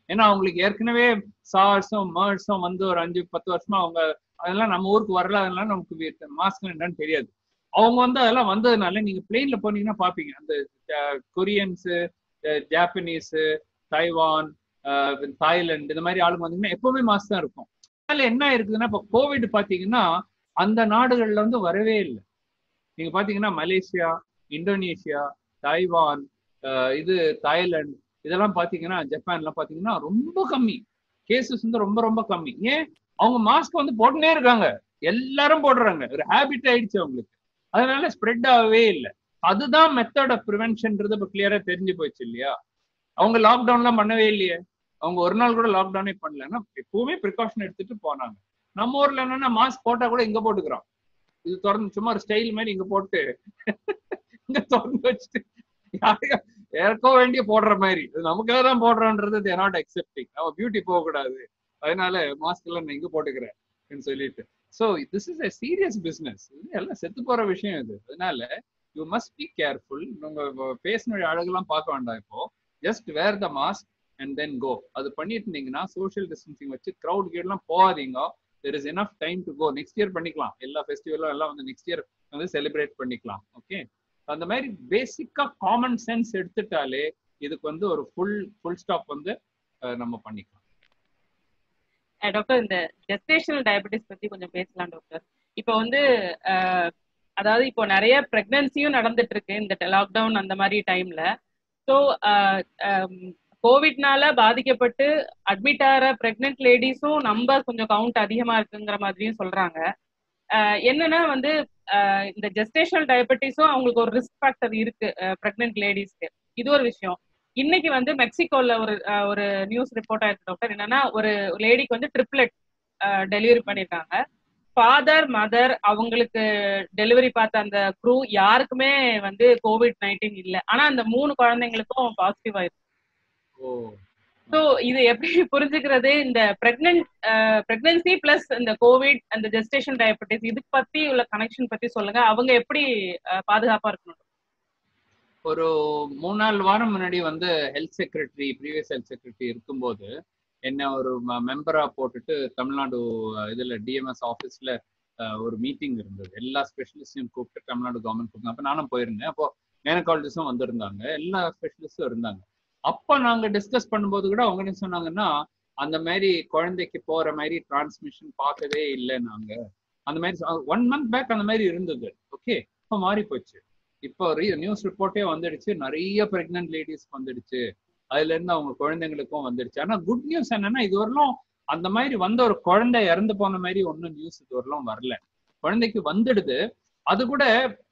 ஏன்னா அவங்களுக்கு ஏற்கனவே சார்ஸும் மர்ஸும் வந்து ஒரு அஞ்சு பத்து வருஷமா அவங்க அதெல்லாம் நம்ம ஊருக்கு வரல, அதெல்லாம் நமக்கு மாஸ்க் என்னன்னு தெரியாது. அவங்க வந்து அதெல்லாம் வந்ததுனால நீங்க பிளெயின்ல போனீங்கன்னா பாப்பீங்க அந்த கொரியன்ஸு, ஜாப்பனீஸு, தைவான், தாய்லாந்து இந்த மாதிரி ஆளுங்க வந்தீங்கன்னா எப்பவுமே மாஸ்க் தான் இருக்கும். அதனால என்ன இருக்குதுன்னா இப்போ கோவிட் பாத்தீங்கன்னா அந்த நாடுகள்ல வந்து வரவே இல்லை. நீங்க பாத்தீங்கன்னா மலேசியா, இந்தோனேஷியா, தைவான், இது தாய்லாந்து இதெல்லாம் பாத்தீங்கன்னா ஜப்பான்லாம் பாத்தீங்கன்னா ரொம்ப கம்மி கேசஸ் வந்து ரொம்ப ரொம்ப கம்மி. ஏன்? அவங்க மாஸ்க் வந்து போட்டுனே இருக்காங்க, எல்லாரும் போடுறாங்க, ஒரு ஹேபிட் ஆயிடுச்சு அவங்களுக்கு, அதனால ஸ்ப்ரெட் ஆகவே இல்லை. அதுதான் மெத்தட் ஆஃப் ப்ரிவென்ஷன்ன்றது இப்ப கிளியரா தெரிஞ்சு போயிடுச்சு இல்லையா? அவங்க லாக்டவுன்லாம் பண்ணவே இல்லையே, அவங்க ஒரு நாள் கூட லாக்டவுனே பண்ணலன்னா எப்பவுமே ப்ரிகாஷன் எடுத்துட்டு போனாங்க. நம்ம ஊர்ல என்னன்னா மாஸ்க் போட்டா கூட இங்க போட்டுக்கிறோம், இது திறந்து சும்மா ஒரு ஸ்டைல் மாதிரி இங்க போட்டு இங்க திறந்து வச்சுட்டு யாரையும் ஏற்கோ வேண்டிய போடுற மாதிரி, நமக்காக தான் போடுறோன்றது தே நாட் அக்செப்டிங். நம்ம பியூட்டி போக கூடாது, அதனால மாஸ்க் எல்லாம் நான் இங்க போட்டுக்கிறேன் சொல்லிட்டு. So this is a serious business, எல்லாம் செத்து போற விஷயம் இது. அதனால யூ மஸ்ட் பி கேர்ஃபுல். உங்க பேசினுடைய அழகெல்லாம் பார்க்க வேண்டாம், இப்போ just wear the mask and then go. அது பண்ணிட்டு இருந்தீங்கன்னா சோஷியல் டிஸ்டன்சிங் வச்சு க்ரௌட் கேட்லாம் போகாதீங்க. there is enough time to go. next year பண்ணிக்கலாம், எல்லா ஃபெஸ்டிவலும் எல்லாம் வந்து next year வந்து செலிப்ரேட் பண்ணிக்கலாம். ஓகே, அந்த மாதிரி பேசிக்கா காமன் சென்ஸ் எடுத்துட்டாலே இதுக்கு வந்து ஒரு ஃபுல் ஃபுல் ஸ்டாப் வந்து நம்ம பண்ணிக்கலாம். டாக்டர், இந்த ஜெஸ்டேஷனல் டயபெட்டிஸ் பத்தி கொஞ்சம் பேசலாம் டாக்டர். இப்போ வந்து அதாவது இப்போ நிறைய பிரெக்னன்சியும் நடந்துட்டு இருக்கு இந்த லாக்டவுன் அந்த மாதிரி டைம்ல. ஸோ கோவிட்னால பாதிக்கப்பட்டு அட்மிட் ஆகிற பிரெக்னென்ட் லேடிஸும் நம்ம கொஞ்சம் கவுண்ட் அதிகமா இருக்குங்கிற மாதிரியும் சொல்றாங்க. என்னன்னா வந்து இந்த ஜெஸ்டேஷனல் டயபெட்டிஸும் அவங்களுக்கு ஒரு ரிஸ்க் ஃபேக்டர் இருக்கு பிரெக்னென்ட் லேடிஸ்க்கு. இது ஒரு விஷயம். இன்னைக்கு வந்து மெக்சிகோல ஒரு ஒரு நியூஸ் ரிப்போர்ட் ஆயிருக்கு டாக்டர். என்னன்னா ஒரு லேடிக்கு வந்து ட்ரிப்ளெட் டெலிவரி பண்ணிருக்காங்க. ஃபாதர், மதர், அவங்களுக்கு டெலிவரி பார்த்த அந்த க்ரூ யாருக்குமே வந்து கோவிட் நைன்டீன் இல்லை. ஆனா அந்த மூணு குழந்தைங்களுக்கும் பாசிட்டிவ் ஆயிருக்கு. ஸோ இது எப்படி புரிஞ்சுக்கிறது? இந்த பிரெக்னன்ட் பிரெக்னன்சி பிளஸ் இந்த கோவிட் அந்த ஜெஸ்டேஷன் டயபெட்டிஸ் இது பத்தி உள்ள கனெக்ஷன் பத்தி சொல்லுங்க. அவங்க எப்படி பாதுகாப்பா இருக்கணும்? ஒரு மூணு நாலு வாரம் முன்னாடி வந்து health secretary, previous health secretary இருக்கும்போது என்ன ஒரு மெம்பரா போட்டுட்டு தமிழ்நாடு இதுல டிஎம்எஸ் ஆஃபீஸ்ல ஒரு மீட்டிங் இருந்தது. எல்லா ஸ்பெஷலிஸ்டையும் கூப்பிட்டு தமிழ்நாடு கவர்மெண்ட் கூப்பிட்டு, அப்போ நானும் போயிருந்தேன். அப்போ கைனகாலஜிஸ்டும் வந்திருந்தாங்க, எல்லா ஸ்பெஷலிஸ்டும் இருந்தாங்க. அப்ப நாங்க டிஸ்கஸ் பண்ணும்போது கூட அவங்க என்ன சொன்னாங்கன்னா, அந்த மாதிரி குழந்தைக்கு போற மாதிரி டிரான்ஸ்மிஷன் பார்க்கவே இல்லை நாங்க. அந்த மாதிரி ஒன் மந்த் பேக் அந்த மாதிரி இருந்தது. ஓகே, இப்போ மாறி போச்சு. இப்போ நியூஸ் ரிப்போர்ட்டே வந்துடுச்சு, நிறைய பிரெக்னன்ட் லேடிஸ்க்கு வந்துடுச்சு, அதுல இருந்து அவங்க குழந்தைங்களுக்கும் வந்துடுச்சு. ஆனா குட் நியூஸ் என்னன்னா, இது வரலாம் அந்த மாதிரி வந்த ஒரு குழந்தை இறந்து போன மாதிரி ஒன்னும் நியூஸ் இது வரலாம் வரல. குழந்தைக்கு வந்துடுது. அது கூட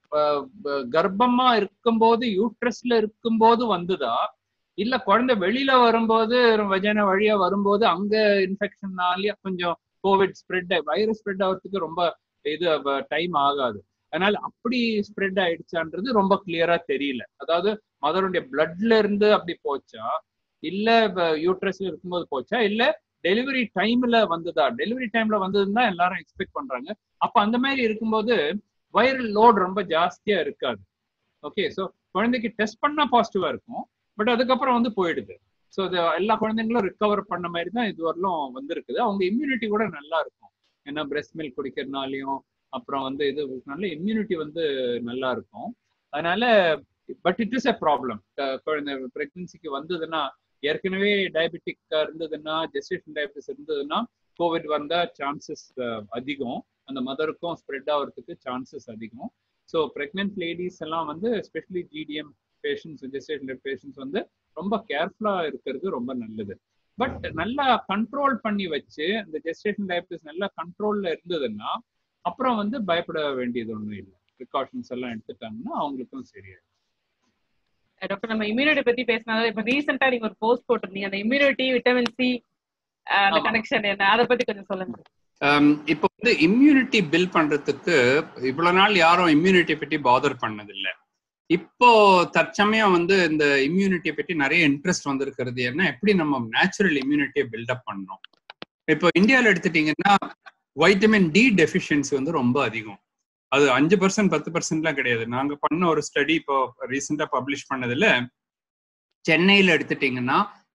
கர்ப்பமா இருக்கும்போது, யூட்ரஸ்ல இருக்கும்போது வந்துதா, இல்ல குழந்தை வெளியில வரும்போது வஜைனா வழியா வரும்போது அங்க இன்ஃபெக்ஷன்னாலேயே கொஞ்சம் கோவிட் ஸ்ப்ரெட், வைரஸ் ஸ்ப்ரெட் ஆகிறதுக்கு ரொம்ப இது டைம் ஆகாது. அதனால அப்படி ஸ்ப்ரெட் ஆயிடுச்சான்றது ரொம்ப கிளியரா தெரியல. அதாவது மதருடைய பிளட்ல இருந்து அப்படி போச்சா, இல்ல யூட்ரஸ்ல இருக்கும்போது போச்சா, இல்ல டெலிவரி டைம்ல வந்ததா? டெலிவரி டைம்ல வந்ததுன்னு தான் எல்லாரும் எக்ஸ்பெக்ட் பண்றாங்க. அப்ப அந்த மாதிரி இருக்கும்போது வைரல் லோட் ரொம்ப ஜாஸ்தியா இருக்காது. ஓகே, ஸோ குழந்தைக்கு டெஸ்ட் பண்ணா பாசிட்டிவா இருக்கும், பட் அதுக்கப்புறம் வந்து போயிடுது. ஸோ இது எல்லா குழந்தைங்களும் ரிகவர் பண்ண மாதிரி தான் இது வரலும் வந்திருக்குது. அவங்க இம்யூனிட்டி கூட நல்லா இருக்கும். ஏன்னா பிரெஸ்ட் மில்க் குடிக்கிறதுனாலையும் அப்புறம் வந்து இது நல்ல இம்யூனிட்டி வந்து நல்லா இருக்கும். அதனால but it is a problem. குழந்தை பிரெக்னன்சிக்கு வந்ததுன்னா, ஏற்கனவே டயபெட்டிக்கா இருந்ததுன்னா, ஜெஸ்டேஷன் டயபெட்டிஸ் இருந்ததுன்னா கோவிட் வந்தா சான்சஸ் அதிகம், அந்த மதருக்கும் ஸ்ப்ரெட் ஆகிறதுக்கு சான்சஸ் அதிகம். ஸோ பிரெக்னென்ட் லேடிஸ் எல்லாம் வந்து especially GDM patients, gestation patients வந்து ரொம்ப கேர்ஃபுல்லா இருக்கிறது ரொம்ப நல்லது. பட் நல்லா கண்ட்ரோல் பண்ணி வச்சு இந்த ஜெஸ்டேஷன் டயபெட்டிஸ் நல்லா கண்ட்ரோல்ல இருந்ததுன்னா அப்புறம் வந்து பயப்பட வேண்டியது ஒன்றும் இல்லை. ப்ரிகாஷன்ஸ் எல்லாம் எடுத்துட்டாங்கன்னா அவங்களுக்கும் சரியாயிடும். டாக்டர், நம்ம இம்யூனிட்டி பத்தி பேசினாலும் இப்ப ரீசெண்டா நீங்க ஒரு போஸ்ட் போட்டிருந்தீங்க, அந்த இம்யூனிட்டி விட்டமின் சி அந்த கனெக்ஷன் என்ன, அதை பத்தி கொஞ்சம் சொல்லுங்க. இப்போ வந்து இம்யூனிட்டி பில்ட் பண்றதுக்கு இவ்வளவு நாள் யாரும் இம்யூனிட்டி பற்றி பாதர் பண்ணதில்லை. இப்போ தற்சமயம் வந்து இந்த இம்யூனிட்டியை பற்றி நிறைய இன்ட்ரெஸ்ட் வந்திருக்கிறது. ஏன்னா எப்படி நம்ம நேச்சுரல் இம்யூனிட்டியை பில்டப் பண்ணணும். இப்போ இந்தியாவில் எடுத்துட்டீங்கன்னா வைட்டமின் டி டெஃபிஷியன்சி வந்து ரொம்ப அதிகம். அது அஞ்சு பர்சன்ட் பத்து பர்சன்ட்லாம் கிடையாது. நாங்க பண்ண ஒரு ஸ்டடி இப்போ ரீசெண்டா பப்ளிஷ் பண்ணதுல சென்னையில எடுத்துட்டீங்கன்னா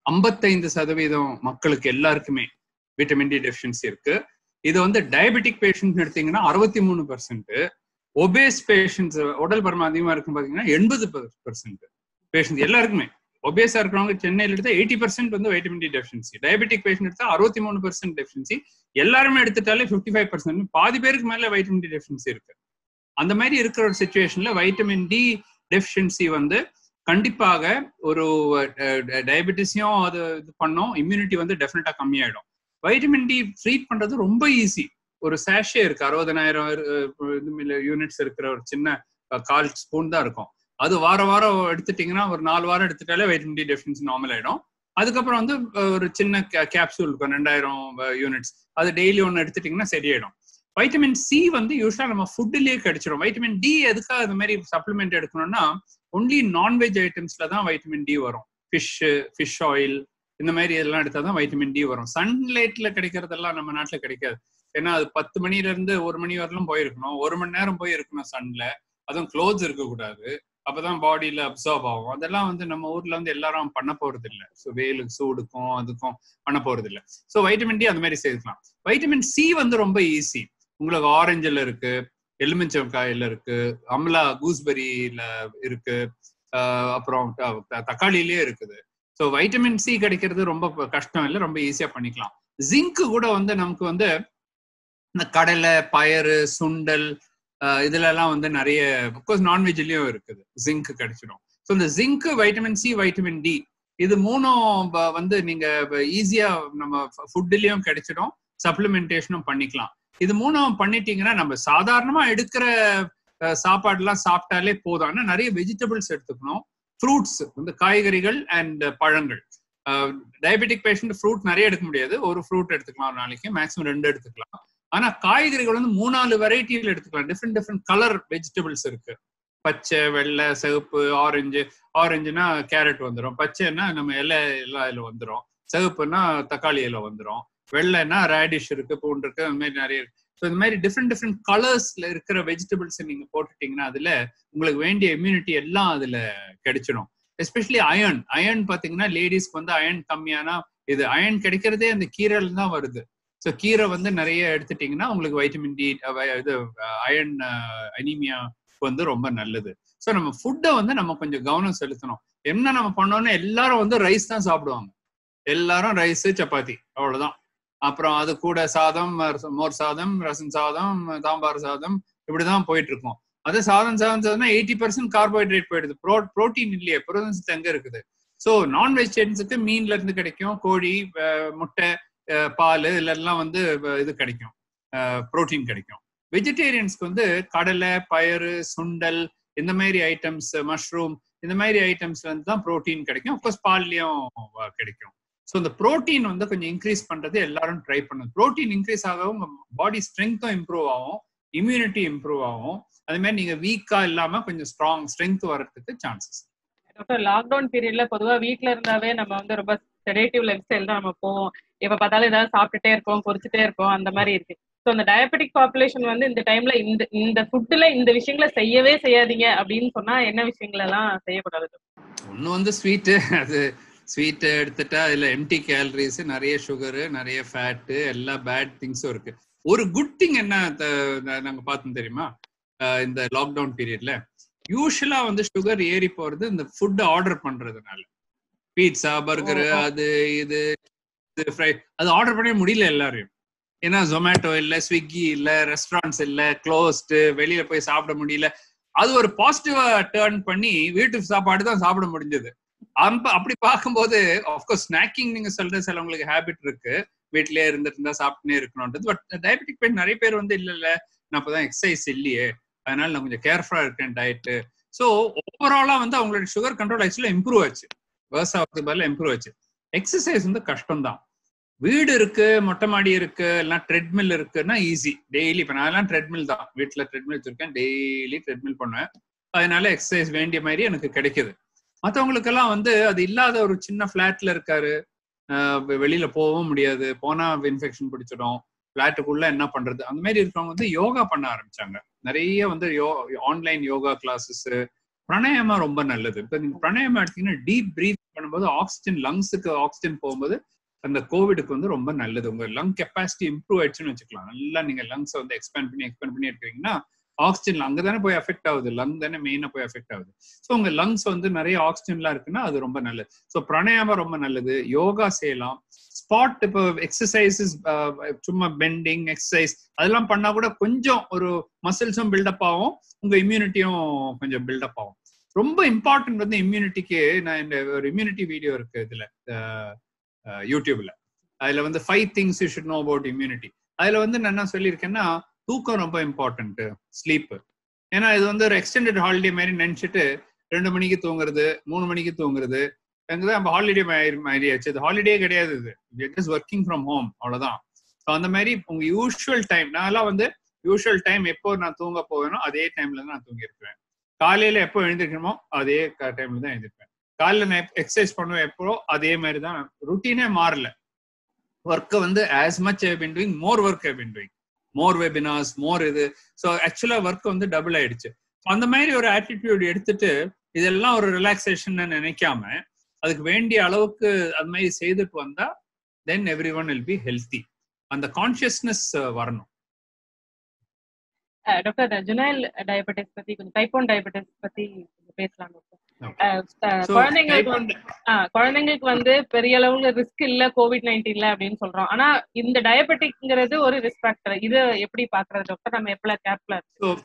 ஐம்பத்தைந்து சதவீதம் மக்களுக்கு எல்லாருக்குமே விட்டமின் டி டெஃபிஷியன்சி இருக்கு. இது வந்து டயபெட்டிக் பேஷண்ட் எடுத்தீங்கன்னா அறுபத்தி மூணு பர்சன்ட், ஒபேஸ் பேஷண்ட்ஸ் உடல் பருமன் அதிகமா இருக்கும் பாத்தீங்கன்னா எண்பது பர்சன்ட் பேஷண்ட் எல்லாருக்குமே. ஒபேஸா இருக்கிறவங்க சென்னையில எடுத்தா எயிட்டி பர்சன்ட் வந்து vitamin D deficiency, diabetic patient எடுத்தா அறுபத்தி மூணு பர்சன்ட் டெஃபிஷியன்சி, எல்லாருமே எடுத்துட்டாலே பிப்டி ஃபைவ் பர்சன்ட் பாதி பேருக்கு மேல வைட்டமின் டி டெஃபிஷியன்சி இருக்கு. அந்த மாதிரி இருக்கிற ஒரு சிச்சுவேஷன்ல வைட்டமின் டி டெஃபிஷியன்சி வந்து கண்டிப்பாக ஒரு டயபெட்டிஸையும் அது இது பண்ணோம், இம்யூனிட்டி வந்து டெஃபினட்டா கம்மியாயிடும். வைட்டமின் டி ட்ரீட் பண்றது ரொம்ப ஈஸி. ஒரு சேஷே இருக்கு, அறுபதனாயிரம் யூனிட்ஸ் இருக்கிற ஒரு சின்ன கால் ஸ்பூன் தான் இருக்கும். அது வார வாரம் எடுத்துட்டீங்கன்னா ஒரு நாலு வாரம் எடுத்துட்டாலே வைட்டமின் டி டெஃபிஷியன்சி நார்மல் ஆயிடும். அதுக்கப்புறம் வந்து ஒரு சின்ன கேப்சூல் இருக்கும் ரெண்டாயிரம் யூனிட்ஸ், அது டெய்லி ஒன்று எடுத்துட்டீங்கன்னா சரியாயிடும். வைட்டமின் சி வந்து யூஸ்வலா நம்ம ஃபுட்லயே கிடைச்சிடும். வைட்டமின் டி எதுக்காக இந்த மாதிரி சப்ளிமெண்ட் எடுக்கணும்னா ஒன்லி நான்வெஜ் ஐட்டம்ஸ்ல தான் வைட்டமின் டி வரும். ஃபிஷ் ஃபிஷ் ஆயில் இந்த மாதிரி இதெல்லாம் எடுத்தா தான் வைட்டமின் டி வரும். சன்லைட்ல கிடைக்கிறதெல்லாம் நம்ம நாட்டுல கிடைக்காது. ஏன்னா அது பத்து மணில இருந்து ஒரு மணி வரலும் போயிருக்கணும், ஒரு மணி நேரம் போய் இருக்கணும் சன்ல, அதுவும் க்ளோத்ஸ் இருக்கக்கூடாது, அப்பதான் பாடியில அப்சர்வ் ஆகும். அதெல்லாம் வந்து நம்ம ஊர்ல வந்து எல்லாரும் பண்ண போறது இல்லை. ஸோ வெயிலுக்கு சூடுக்கும் அதுக்கும் பண்ண போறது இல்லை. ஸோ வைட்டமின் டி அந்த மாதிரி சேர்க்கலாம். வைட்டமின் சி வந்து ரொம்ப ஈஸி. உங்களுக்கு ஆரஞ்சுல இருக்கு, எலுமிச்சங்காயில இருக்கு, அம்லா கூஸ்பெரியில இருக்கு, அப்புறம் தக்காளியிலேயே இருக்குது. ஸோ வைட்டமின் சி கிடைக்கிறது ரொம்ப கஷ்டம் இல்லை, ரொம்ப ஈஸியா பண்ணிக்கலாம். ஜிங்க் கூட வந்து நமக்கு வந்து இந்த கடலை, பயறு, சுண்டல் இதுல எல்லாம் வந்து நிறைய அப்கோர்ஸ் நான்வெஜ்லயும் இருக்குது, ஜிங்க் கிடைச்சிடும். ஸோ இந்த zinc, vitamin C, vitamin D இது மூணும் வந்து நீங்க ஈஸியா நம்ம ஃபுட்லயும் கிடைச்சிடும், சப்ளிமெண்டேஷனும் பண்ணிக்கலாம். இது மூணும் பண்ணிட்டீங்கன்னா நம்ம சாதாரணமா எடுக்கிற சாப்பாடுலாம் சாப்பிட்டாலே போதும். ஆனா நிறைய வெஜிடபிள்ஸ் எடுத்துக்கணும், ஃப்ரூட்ஸ் வந்து காய்கறிகள் அண்ட் பழங்கள். டயபெட்டிக் பேஷண்ட் ஃப்ரூட் நிறைய எடுக்க முடியாது, ஒரு ஃப்ரூட் எடுத்துக்கலாம் ஒரு நாளைக்கு, மேக்ஸிமம் ரெண்டு எடுத்துக்கலாம். ஆனா காய்கறிகள் வந்து மூணு நாலு வெரைட்டியில் எடுத்துக்கலாம். டிஃப்ரெண்ட் டிஃப்ரெண்ட் கலர் வெஜிடபிள்ஸ் இருக்கு, பச்சை, வெள்ளை, சிவப்பு, ஆரஞ்சு. ஆரஞ்சுனா கேரட் வந்துடும், பச்சைன்னா நம்ம இலை எல்லா இதில் வந்துடும், சிவப்புன்னா தக்காளி இலை வந்துடும், வெள்ளைன்னா ரேடிஷ் இருக்கு, பூண்டு இருக்கு, அந்த மாதிரி நிறைய இருக்கு. ஸோ இந்த மாதிரி டிஃப்ரெண்ட் டிஃப்ரெண்ட் கலர்ஸ்ல இருக்கிற வெஜிடபிள்ஸ் நீங்க போட்டுட்டீங்கன்னா அதுல உங்களுக்கு வேண்டிய இம்யூனிட்டி எல்லாம் அதுல கிடைச்சிடும். எஸ்பெஷலி அயர்ன் அயர்ன் பாத்தீங்கன்னா லேடிஸ்க்கு வந்து அயர்ன் கம்மியானா இது அயர்ன் கிடைக்கிறதே அந்த கீரைல தான் வருது. ஸோ கீரை வந்து நிறைய எடுத்துட்டீங்கன்னா உங்களுக்கு வைட்டமின் டி இது அயர்ன் அனீமியா வந்து ரொம்ப நல்லது. ஸோ நம்ம ஃபுட்டை வந்து நம்ம கொஞ்சம் கவனம் செலுத்தணும். என்ன நம்ம பண்ணோம்னா எல்லாரும் வந்து ரைஸ் தான் சாப்பிடுவாங்க, எல்லாரும் ரைஸ் சப்பாத்தி அவ்வளவுதான். அப்புறம் அது கூட சாதம், மோர் சாதம், ரசம் சாதம், சாம்பார் சாதம், இப்படிதான் போயிட்டு இருக்கோம். அது சாதம் சாதம் சாதம்னா எயிட்டி பர்சன்ட் கார்போஹைட்ரேட் போயிடுது, ப்ரோ ப்ரோட்டீன் இல்லையே, புரதம் எங்க இருக்குது? ஸோ நான் வெஜிடேரியன்ஸுக்கு மீன்ல இருந்து கிடைக்கும், கோழி, முட்டை, பால், இதுல எல்லாம் வந்து இது கிடைக்கும், ப்ரோட்டீன் கிடைக்கும். வெஜிடேரியன்ஸ்க்கு வந்து கடலை, பயறு, சுண்டல், இந்த மாதிரி ஐட்டம்ஸ், மஷ்ரூம், இந்த மாதிரி ஐட்டம்ஸ்ல இருந்து தான் ப்ரோட்டீன் கிடைக்கும். அப்கோர்ஸ் பால்லயும் கிடைக்கும். ஸோ இந்த ப்ரோட்டீன் வந்து கொஞ்சம் இன்க்ரீஸ் பண்றது எல்லாரும் ட்ரை பண்ணுது. ப்ரோட்டீன் இன்க்ரீஸ் ஆகவும் பாடி ஸ்ட்ரென்த்தும் இம்ப்ரூவ் ஆகும், இம்யூனிட்டி இம்ப்ரூவ் ஆகும். அதே மாதிரி நீங்க வீக்கா இல்லாம கொஞ்சம் ஸ்ட்ராங் ஸ்ட்ரென்த் வர்றதுக்கு சான்சஸ். டாக்டர், லாக்டவுன் பீரியட்ல பொதுவா வீட்டுல இருந்தாவே நம்ம வந்து ரொம்ப செடேட்டிவ் லைஃப் ஸ்டைல் தான் நம்ம போவோம். இப்ப பார்த்தாலும் ஏதாவது சாப்பிட்டுட்டே இருக்கோம், பொரிச்சுட்டே இருக்கோம், அந்த மாதிரி இருக்கு. ஸோ அந்த டயபெட்டிக் பாப்புலேஷன் வந்து இந்த டைம்ல இந்த இந்த ஃபுட்ல இந்த விஷயங்களை செய்யவே செய்யாதீங்க அப்படின்னு சொன்னா என்ன விஷயங்கள் எல்லாம் செய்யக்கூடாது? ஒண்ணு வந்து ஸ்வீட்டு, அது ஸ்வீட் எடுத்துட்டா இதுல எம்டி கேலரிஸ், நிறைய சுகரு, நிறைய ஃபேட்டு, எல்லா பேட் திங்ஸும் இருக்கு. ஒரு குட் திங் என்ன நாங்க பார்த்தோம் தெரியுமா, இந்த லாக்டவுன் பீரியட்ல யூஸ்வலா வந்து சுகர் ஏறி போறது இந்த ஃபுட் ஆர்டர் பண்றதுனால. பீட்சா, பர்கரு, அது இது ஃப்ரை, அது ஆர்டர் பண்ணவே முடியல எல்லாரையும். ஏன்னா ஜொமேட்டோ இல்ல, ஸ்விக்கி இல்ல, ரெஸ்டாரண்ட்ஸ் இல்ல, க்ளோஸ்டு, வெளியில போய் சாப்பிட முடியல. அது ஒரு பாசிட்டிவா டேர்ன் பண்ணி வீட்டு சாப்பாடு தான் சாப்பிட முடிஞ்சது. அப்படி பார்க்கும்போது ஆஃப்கோர்ஸ் ஸ்நாக்கிங் நீங்க சொல்ற சிலவங்களுக்கு ஹேபிட் இருக்கு, வீட்லயே இருந்துட்டு இருந்தா சாப்பிட்டுனே இருக்கணும்ன்றது. பட் டயபெட்டிக் பேஷண்ட் நிறைய பேர் வந்து இல்ல இல்ல நான் அப்பதான் எக்ஸசைஸ் இல்லையே, அதனால நான் கொஞ்சம் கேர்ஃபுல்லா இருக்கேன் டயட்டு. ஸோ ஓவராலா வந்து அவங்களோட சுகர் கண்ட்ரோல் ஆக்சுவலா இம்ப்ரூவ் ஆச்சு, வேர்ஸ் ஆகிறதுக்கு பதிலாக இம்ப்ரூவ் ஆச்சு. எக்ஸசைஸ் வந்து கஷ்டம் தான். வீடு இருக்கு, மொட்டை மாடி இருக்கு, எல்லாம் ட்ரெட்மில் இருக்குன்னா ஈஸி. டெய்லி இப்ப நான் எல்லாம் ட்ரெட்மில் தான், வீட்டுல ட்ரெட்மில் வச்சிருக்கேன், டெய்லி ட்ரெட்மில் பண்ணுவேன். அதனால எக்ஸசைஸ் வேண்டிய மாதிரி எனக்கு கிடைக்குது. மற்றவங்களுக்கெல்லாம் வந்து அது இல்லாத ஒரு சின்ன ஃபிளாட்ல இருக்காரு, வெளியில போகவும் முடியாது, போனா இன்ஃபெக்ஷன் பிடிச்சிடும், ஃபிளாட்டுக்குள்ள என்ன பண்றது, அந்த மாதிரி இருக்கிறவங்க வந்து யோகா பண்ண ஆரம்பிச்சாங்க. நிறைய வந்து யோ ஆன்லைன் யோகா கிளாஸஸ், பிராணாயாமா ரொம்ப நல்லது. இப்ப நீங்க பிராணாயாமா எடுத்தீங்கன்னா டீப் பிரீத் பண்ணும்போது ஆக்சிஜன் லங்ஸுக்கு ஆக்சிஜன் போகும்போது அந்த கோவிடுக்கு வந்து ரொம்ப நல்லது. உங்க லங் கெப்பாசிட்டி இம்ப்ரூவ் ஆயிடுச்சுன்னு வச்சுக்கலாம். நல்லா நீங்க லங்ஸை வந்து எக்ஸ்பேண்ட் பண்ணி எக்ஸ்பேண்ட் பண்ணி இருக்கிறீங்கன்னா ஆக்சிஜன் அங்கே தானே போய் அஃபெக்ட் ஆகுது, லங் தானே மெயினாக போய் அஃபெக்ட் ஆகுது. ஸோ உங்க லங்ஸ் வந்து நிறைய ஆக்சிஜன்லாம் இருக்குன்னா அது ரொம்ப நல்லது. ஸோ பிராணாயாமம் ரொம்ப நல்லது. யோகா செய்யலாம். ஸ்பாட் இப்போ எக்ஸசைசஸ், சும்மா பெண்டிங் எக்ஸசைஸ் அதெல்லாம் பண்ணா கூட கொஞ்சம் ஒரு மசில்ஸும் பில்டப் ஆகும், உங்க இம்யூனிட்டியும் கொஞ்சம் பில்டப் ஆகும். ரொம்ப இம்பார்ட்டன்ட் வந்து இம்யூனிட்டிக்கு. நான் இந்த ஒரு இம்யூனிட்டி வீடியோ இருக்கு இதுல யூடியூப்ல, அதுல வந்து five things you should know about immunity. அதுல வந்து நான் என்ன சொல்லியிருக்கேன்னா தூக்கம் ரொம்ப இம்பார்ட்டன்ட், ஸ்லீப். ஏன்னா இது வந்து ஒரு எக்ஸ்டெண்டட் ஹாலிடே மாதிரி நினைச்சிட்டு ரெண்டு மணிக்கு தூங்குறது, மூணு மணிக்கு தூங்குறது, நம்ம ஹாலிடே மாதிரி ஆச்சு. இது ஹாலிடே கிடையாது, இது ஜஸ்ட் ஒர்க்கிங் ஃப்ரம் ஹோம், அவ்வளவுதான். ஸோ அந்த மாதிரி உங்க யூஷுவல் டைம், நான்லாம் வந்து யூஷுவல் டைம் எப்போ நான் தூங்க போவேனோ அதே டைம்ல தான் நான் தூங்கியிருப்பேன். காலையில எப்போ எழுந்திருக்கணுமோ அதே டைம்ல தான் எழுந்திருப்பேன். காலையில நான் எக்ஸசைஸ் பண்ணுவேன் எப்போ அதே மாதிரி தான். ருட்டீனே மாறல. ஒர்க்கை வந்து as much I bin doing, more work I bin doing, more webinars, more இது. ஸோ ஆக்சுவலா ஒர்க் வந்து டபுள் ஆயிடுச்சு. அந்த மாதிரி ஒரு ஆட்டிடியூட் எடுத்துட்டு இதெல்லாம் ஒரு ரிலாக்ஸேஷன் நினைக்காம அதுக்கு வேண்டிய அளவுக்கு அது மாதிரி செய்துட்டு வந்தா then every one will be healthy. அந்த கான்சியஸ்னஸ் வரணும். டாக்டர் ஜுனைல் டயபெட்டிஸ் பத்தி கொஞ்சம், டைப் ஒன் டயபெட்டிஸ் பத்தி பேசலாம் டாக்டர். குழந்தைங்களுக்கு குழந்தைங்களுக்கு வந்து பெரிய அளவுல ரிஸ்க் இல்ல கோவிட் நைன்டீன்ல அப்படின்னு சொல்றோம். ஆனா இந்த டயபெட்டிக்ங்கிறது ஒரு ரிஸ்க் ஃபேக்டர். இது எப்படி பாக்குறது டாக்டர்? நம்ம எப்பல கேப்ல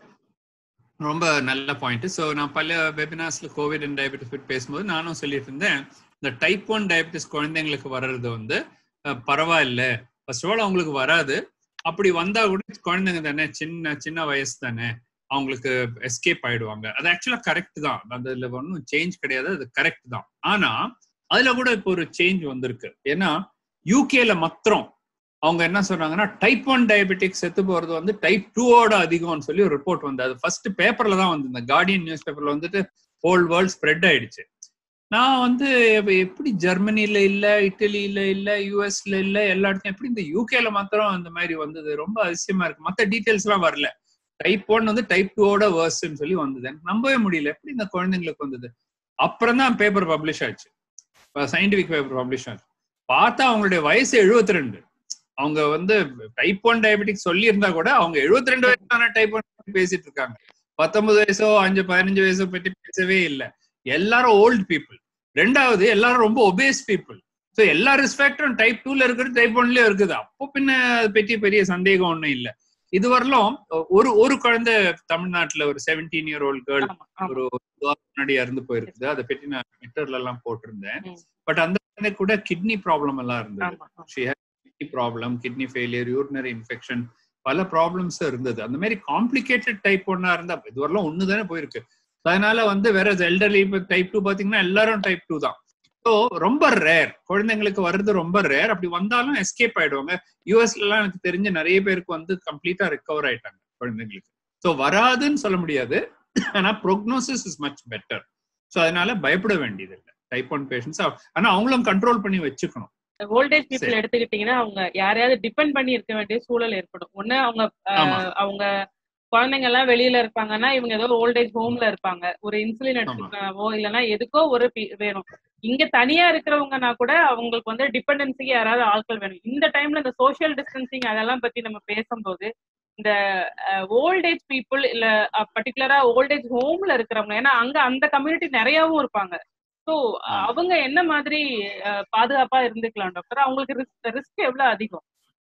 ரொம்ப நல்ல பாயிண்ட். ஸோ நான் பல வெபினார்ஸ்ல கோவிட் அண்ட் டயபெட்டிஸ் பற்றி பேசும்போது நானும் சொல்லிட்டு இருந்தேன், இந்த டைப் ஒன் டயபெட்டிஸ் குழந்தைங்களுக்கு வர்றது வந்து பரவாயில்ல, ஃபர்ஸ்ட் ஆஃப் ஆல் அவங்களுக்கு வராது. அப்படி வந்தா கூட குழந்தைங்க தானே, சின்ன சின்ன வயசு தானே, அவங்களுக்கு எஸ்கேப் ஆயிடுவாங்க. அது ஆக்சுவலா கரெக்ட் தான், அதுல ஒன்றும் சேஞ்ச் கிடையாது, அது கரெக்ட் தான். ஆனா அதுல கூட இப்போ ஒரு சேஞ்ச் வந்திருக்கு. ஏன்னா யூகேல மாத்திரம் அவங்க என்ன சொன்னாங்கன்னா டைப் ஒன் டயபெட்டிக் செத்து போறது வந்து டைப் டூவோட அதிகம்னு சொல்லி ஒரு ரிப்போர்ட் வந்து, அது ஃபர்ஸ்ட் பேப்பர்ல தான் வந்து, இந்த கார்டியன் நியூஸ் பேப்பர்ல வந்துட்டு ஹோல் வேர்ல்ட் ஸ்ப்ரெட் ஆயிடுச்சு. நான் வந்து எப்படி ஜெர்மனில இல்ல, இட்டலியில இல்ல, யூஎஸ்ல இல்ல, எல்லா இடத்துலயும் எப்படி இந்த யூகேல மாத்திரம் அந்த மாதிரி வந்தது, ரொம்ப அதிசயமா இருக்கு. மற்ற டீடைல்ஸ் எல்லாம் வரல. டைப் ஒன் வந்து டைப் டூவோட வேர்ஸ்ன்னு சொல்லி வந்தது. எனக்கு நம்பவே முடியல, எப்படி இந்த குழந்தைங்களுக்கு வந்தது. அப்புறம் தான் பேப்பர் பப்ளிஷ் ஆச்சு, சயின்டிபிக் பேப்பர் பப்ளிஷ் ஆச்சு. பார்த்தா அவங்களுடைய வயசு எழுபத்தி ரெண்டு. அவங்க வந்து டைப் ஒன் டயபெட்டிக் சொல்லி இருந்தா கூட அவங்க எழுபத்தி ரெண்டு வயசான டைப் ஒன் பேசிட்டு இருக்காங்க. பத்தொன்பது வயசோ அஞ்சு பதினஞ்சு வயசோ பற்றி பேசவே இல்லை. எல்லாரும் ஓல்டு பீப்புள். ரெண்டாவது எல்லாரும் ரொம்ப ஒபேஸ் பீப்புள். ஸோ எல்லா ரிஸ்க் ஃபேக்டரும் டைப் டூல இருக்கிறது டைப் ஒன்லயே இருக்குது. அப்போ பின்ன அதை பற்றி பெரிய சந்தேகம் ஒன்றும் இல்லை. இது வரலும் ஒரு ஒரு குழந்தை தமிழ்நாட்டுல ஒரு செவன்டீன் இயர் ஓல்டு கேர்ள் ஒரு முன்னாடி இறந்து போயிருக்குது. அதை பற்றி நான் ட்விட்டர்ல எல்லாம் போட்டிருந்தேன். பட் அந்த குழந்தை கூட கிட்னி ப்ராப்ளம் எல்லாம் இருந்தது. Problem, kidney failure, urinary infection, பல ப்ராப்ளம்ஸ் இருந்தது. அந்த மாதிரி காம்ப்ளிகேட்டட் டைப் ஒன்னா இருந்தா இது வரலாம் ஒண்ணு தானே போயிருக்கு. அதனால வந்து வேற எல்டர்லி டைப் டூ பாத்தீங்கன்னா எல்லாரும் டைப் டூ தான். ஸோ ரொம்ப ரேர், குழந்தைங்களுக்கு வர்றது ரொம்ப ரேர். அப்படி வந்தாலும் எஸ்கேப் ஆயிடுவாங்க. யூஎஸ்ல எல்லாம் எனக்கு தெரிஞ்ச நிறைய பேருக்கு வந்து கம்ப்ளீட்டா ரெக்கவர் ஆயிட்டாங்க குழந்தைங்களுக்கு. ஸோ வராதுன்னு சொல்ல முடியாது, ஆனா prognosis is much better. So அதனால பயப்பட வேண்டியது இல்லை டைப் ஒன் பேஷன்ஸ். ஆனா அவங்களும் கண்ட்ரோல் பண்ணி வச்சுக்கணும். ஓல்டேஜ் பீப்புள் எடுத்துக்கிட்டீங்கன்னா அவங்க யாரையாவது டிபெண்ட் பண்ணி இருக்க வேண்டிய சூழல் ஏற்படும். ஒண்ணு அவங்க அவங்க குழந்தைங்க எல்லாம் வெளியில இருப்பாங்கன்னா இவங்க ஏதோ ஓல்டேஜ் ஹோம்ல இருப்பாங்க, ஒரு இன்சுலின் எடுத்துக்கவோ இல்லைன்னா எதுக்கோ ஒரு வேணும். இங்க தனியா இருக்கிறவங்கன்னா கூட அவங்களுக்கு வந்து டிபெண்டன்சிக்கு யாராவது ஆட்கள் வேணும். இந்த டைம்ல இந்த சோசியல் டிஸ்டன்சிங் அதெல்லாம் பத்தி நம்ம பேசும்போது இந்த ஓல்டேஜ் பீப்புள் இல்ல பர்டிகுலரா ஓல்டேஜ் ஹோம்ல இருக்கிறவங்க, ஏன்னா அங்க அந்த கம்யூனிட்டி நிறையவும் இருப்பாங்க. ஸோ அவங்க என்ன மாதிரி பாதுகாப்பா இருந்துக்கலாம் டாக்டர்? அவங்களுக்கு ரிஸ்க் ரிஸ்க் எவ்வளவு அதிகம்?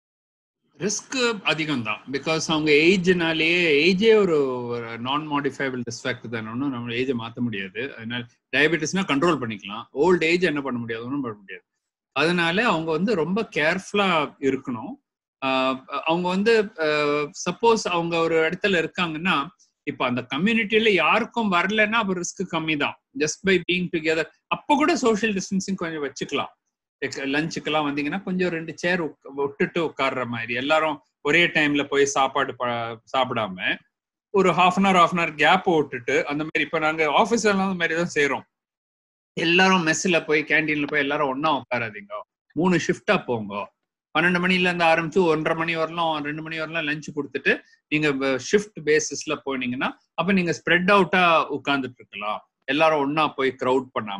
ரிஸ்க் அதிகம் தான். பிகாஸ் அவங்க ஏஜ்னாலேயே, ஏஜே ஒரு நான் மாடிஃபைபிள் ரிஸ்க் ஃபேக்டர் தானே, ஒன்றும் நம்ம ஏஜை மாற்ற முடியாது. அதனால டயபெட்டிஸ்னா கண்ட்ரோல் பண்ணிக்கலாம், ஓல்ட் ஏஜ் என்ன பண்ண முடியாது, ஒன்றும் பண்ண முடியாது. அதனால அவங்க வந்து ரொம்ப கேர்ஃபுல்லா இருக்கணும். அவங்க வந்து சப்போஸ் அவங்க ஒரு இடத்துல இருக்காங்கன்னா, இப்ப அந்த கம்யூனிட்டியில யாருக்கும் வரலன்னா அப்ப ரிஸ்க் கம்மி தான். Just by being together. அப்ப கூட சோசியல் டிஸ்டன்சிங் கொஞ்சம் வச்சுக்கலாம். லஞ்சுக்கெல்லாம் வந்தீங்கன்னா கொஞ்சம் ரெண்டு சேர் விட்டுட்டு உட்கார்ற மாதிரி, எல்லாரும் ஒரே டைம்ல போய் சாப்பாடு சாப்பிடாம ஒரு half an hour half an hour gap விட்டுட்டு அந்த மாதிரி. இப்ப நாங்க ஆஃபீஸ்ல எல்லாம் அந்த மாதிரி தான் செய்யறோம். எல்லாரும் மெஸ்ல போய் கேண்டீன்ல போய் எல்லாரும் ஒன்னா உட்காராதீங்க, மூணு ஷிஃப்டா போங்க. பன்னெண்டு மணில இருந்து ஆரம்பிச்சு ஒன்றரை மணி வரலாம், ரெண்டு மணி வரலாம் லஞ்ச் கொடுத்துட்டு நீங்க ஷிஃப்ட் பேசிஸ்ல போனீங்கன்னா அப்ப நீங்க ஸ்ப்ரெட் அவுட்டா உட்கார்ந்துட்டு இருக்கலாம், எல்லாரும் ஒன்னா போய் க்ரௌட் பண்ணாம.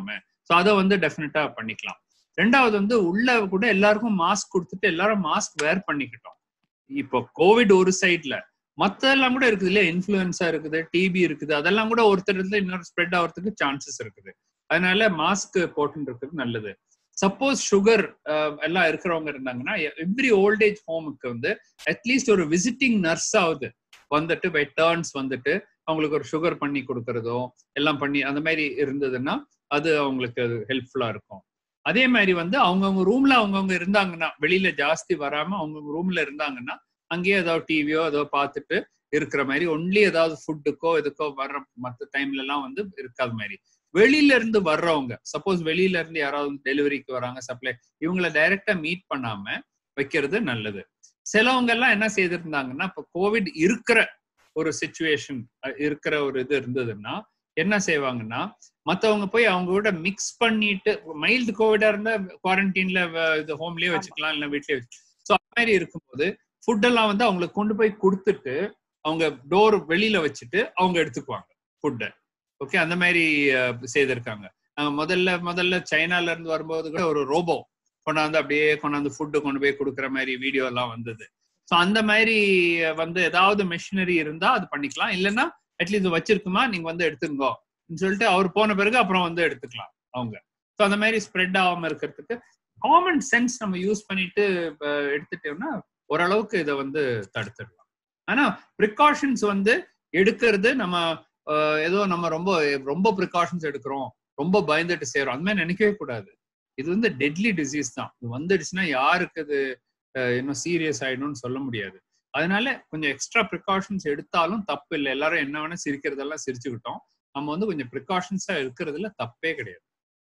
ஸோ அதை வந்து டெஃபினட்டா பண்ணிக்கலாம். ரெண்டாவது வந்து உள்ள கூட எல்லாருக்கும் மாஸ்க் கொடுத்துட்டு எல்லாரும் மாஸ்க் வேர் பண்ணிக்கிட்டோம். இப்போ கோவிட் ஒரு சைட்ல, மத்தெல்லாம் கூட இருக்குது இல்லையா, இன்ஃபுளுன்ஸா இருக்குது, டிபி இருக்குது, அதெல்லாம் கூட ஒருத்தர் இடத்துல இன்னொரு ஸ்ப்ரெட் ஆகிறதுக்கு சான்சஸ் இருக்குது. அதனால மாஸ்க் போட்டு இருக்கிறது நல்லது. சப்போஸ் சுகர் எல்லாம் இருக்கிறவங்க இருந்தாங்கன்னா எவ்ரி ஓல்டேஜ் ஹோமுக்கு வந்து அட்லீஸ்ட் ஒரு விசிட்டிங் நர்ஸ் ஆகுது வந்துட்டு பை டர்ன்ஸ் வந்துட்டு அவங்களுக்கு ஒரு சுகர் பண்ணி கொடுக்கறதோ எல்லாம் பண்ணி அந்த மாதிரி இருந்ததுன்னா அது அவங்களுக்கு ஹெல்ப்ஃபுல்லா இருக்கும். அதே மாதிரி வந்து அவங்கவுங்க ரூம்ல அவங்கவுங்க இருந்தாங்கன்னா, வெளியில ஜாஸ்தி வராம அவங்கவுங்க ரூம்ல இருந்தாங்கன்னா அங்கேயே ஏதாவது டிவியோ ஏதோ பார்த்துட்டு இருக்கிற மாதிரி, ஒன்லி ஏதாவது ஃபுட்டுக்கோ இதுக்கோ வர்ற மற்ற டைம்ல எல்லாம் வந்து இருக்காத மாதிரி. வெளியில இருந்து வர்றவங்க சப்போஸ் வெளியில இருந்து யாராவது டெலிவரிக்கு வராங்க, சப்ளை, இவங்களை டைரக்டா மீட் பண்ணாம வைக்கிறது நல்லது. சிலவங்க எல்லாம் என்ன செய்திருந்தாங்கன்னா, இப்ப கோவிட் இருக்கிற ஒரு சிச்சுவேஷன் இருக்கிற ஒரு இது இருந்ததுன்னா என்ன செய்வாங்கன்னா, மத்தவங்க போய் அவங்க கூட மிக்ஸ் பண்ணிட்டு, மைல்டு கோவிடா இருந்தா குவாரண்டைன்ல இது ஹோம்லயே வச்சுக்கலாம், இல்ல வீட்லயே வச்சு, ஸோ அந்த மாதிரி இருக்கும்போது ஃபுட் எல்லாம் வந்து அவங்களுக்கு கொண்டு போய் கொடுத்துட்டு அவங்க டோர் வெளியில வச்சுட்டு அவங்க எடுத்துக்குவாங்க ஃபுட்டை. ஓகே, அந்த மாதிரி செய்திருக்காங்க. முதல்ல முதல்ல சைனால இருந்து வரும்போது கூட ஒரு ரோபோ கொண்டாந்து அப்படியே கொண்டாந்து ஃபுட்டு கொண்டு போய் கொடுக்குற மாதிரி வீடியோ எல்லாம் வந்தது. ஸோ அந்த மாதிரி வந்து ஏதாவது மெஷினரி இருந்தா அது பண்ணிக்கலாம், இல்லைன்னா அட்லீஸ்ட் வச்சிருக்குமா நீங்க வந்து எடுத்துங்கோ சொல்லிட்டு அவர் போன பிறகு அப்புறம் வந்து எடுத்துக்கலாம் அவங்க. ஸோ அந்த மாதிரி ஸ்ப்ரெட் ஆகாம இருக்கிறதுக்கு காமன் சென்ஸ் நம்ம யூஸ் பண்ணிட்டு எடுத்துட்டோம்னா ஓரளவுக்கு இதை வந்து தடுத்துடலாம். ஆனா ப்ரிகாஷன்ஸ் வந்து எடுக்கிறது நம்ம ஏதோ நம்ம ரொம்ப ரொம்ப ப்ரிகாஷன்ஸ் எடுக்கிறோம், ரொம்ப பயந்துட்டு செய்யறோம், அந்த மாதிரி நினைக்கவே கூடாது. இது வந்து டெட்லி டிசீஸ் தான். இது வந்துடுச்சுன்னா யாருக்கு அது இன்னும் சீரியஸ் ஆயிடும்னு சொல்ல முடியாது. அதனால கொஞ்சம் எக்ஸ்ட்ரா ப்ரிகாஷன்ஸ் எடுத்தாலும் தப்பு இல்லை. எல்லாரும் என்ன வேணா சிரிக்கிறதெல்லாம் சிரிச்சுக்கிட்டோம், நம்ம வந்து கொஞ்சம் ப்ரிகாஷன்ஸா இருக்கிறதுல தப்பே கிடையாது.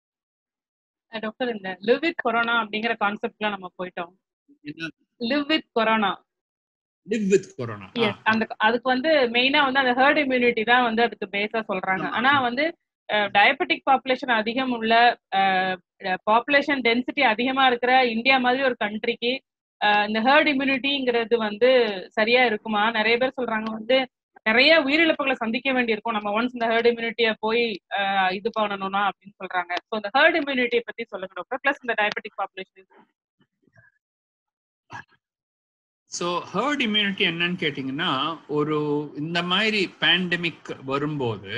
டாக்டர், இந்த லிவ் வித் கொரோனா அப்படிங்கிற கான்செப்ட்ல நம்ம போயிட்டோம். Live with corona live with corona அந்த அதுக்கு வந்து மெயினா வந்து அந்த ஹெர்ட் இம்யூனிட்டி தான் வந்து அதுக்கு பேஸா சொல்றாங்க. ஆனா வந்து டயபெட்டிக் பாப்புலேஷன் அதிகம் உள்ள, பாப்புலேஷன் டென்சிட்டி அதிகமா இருக்கிற இந்தியா மாதிரி ஒரு கண்ட்ரிக்கு இந்த ஹெர்ட் இம்யூனிட்டிங்கிறது வந்து சரியா இருக்குமா? நிறைய பேர் சொல்றாங்க வந்து நிறைய உயிரிழப்புகளை சந்திக்க வேண்டியிருக்கும் நம்ம ஒன்ஸ் இந்த ஹெர்ட் இம்யூனிட்டியை போய் இது பண்ணணும்னா அப்படின்னு சொல்றாங்க. ஸோ இந்த ஹெர்ட் இம்யூனிட்டியை பத்தி சொல்லுங்க டாக்டர், பிளஸ் இந்த diabetic population. So herd immunity என்னன்னு கேட்டீங்கன்னா, ஒரு இந்த மாதிரி பேண்டமிக் வரும்போது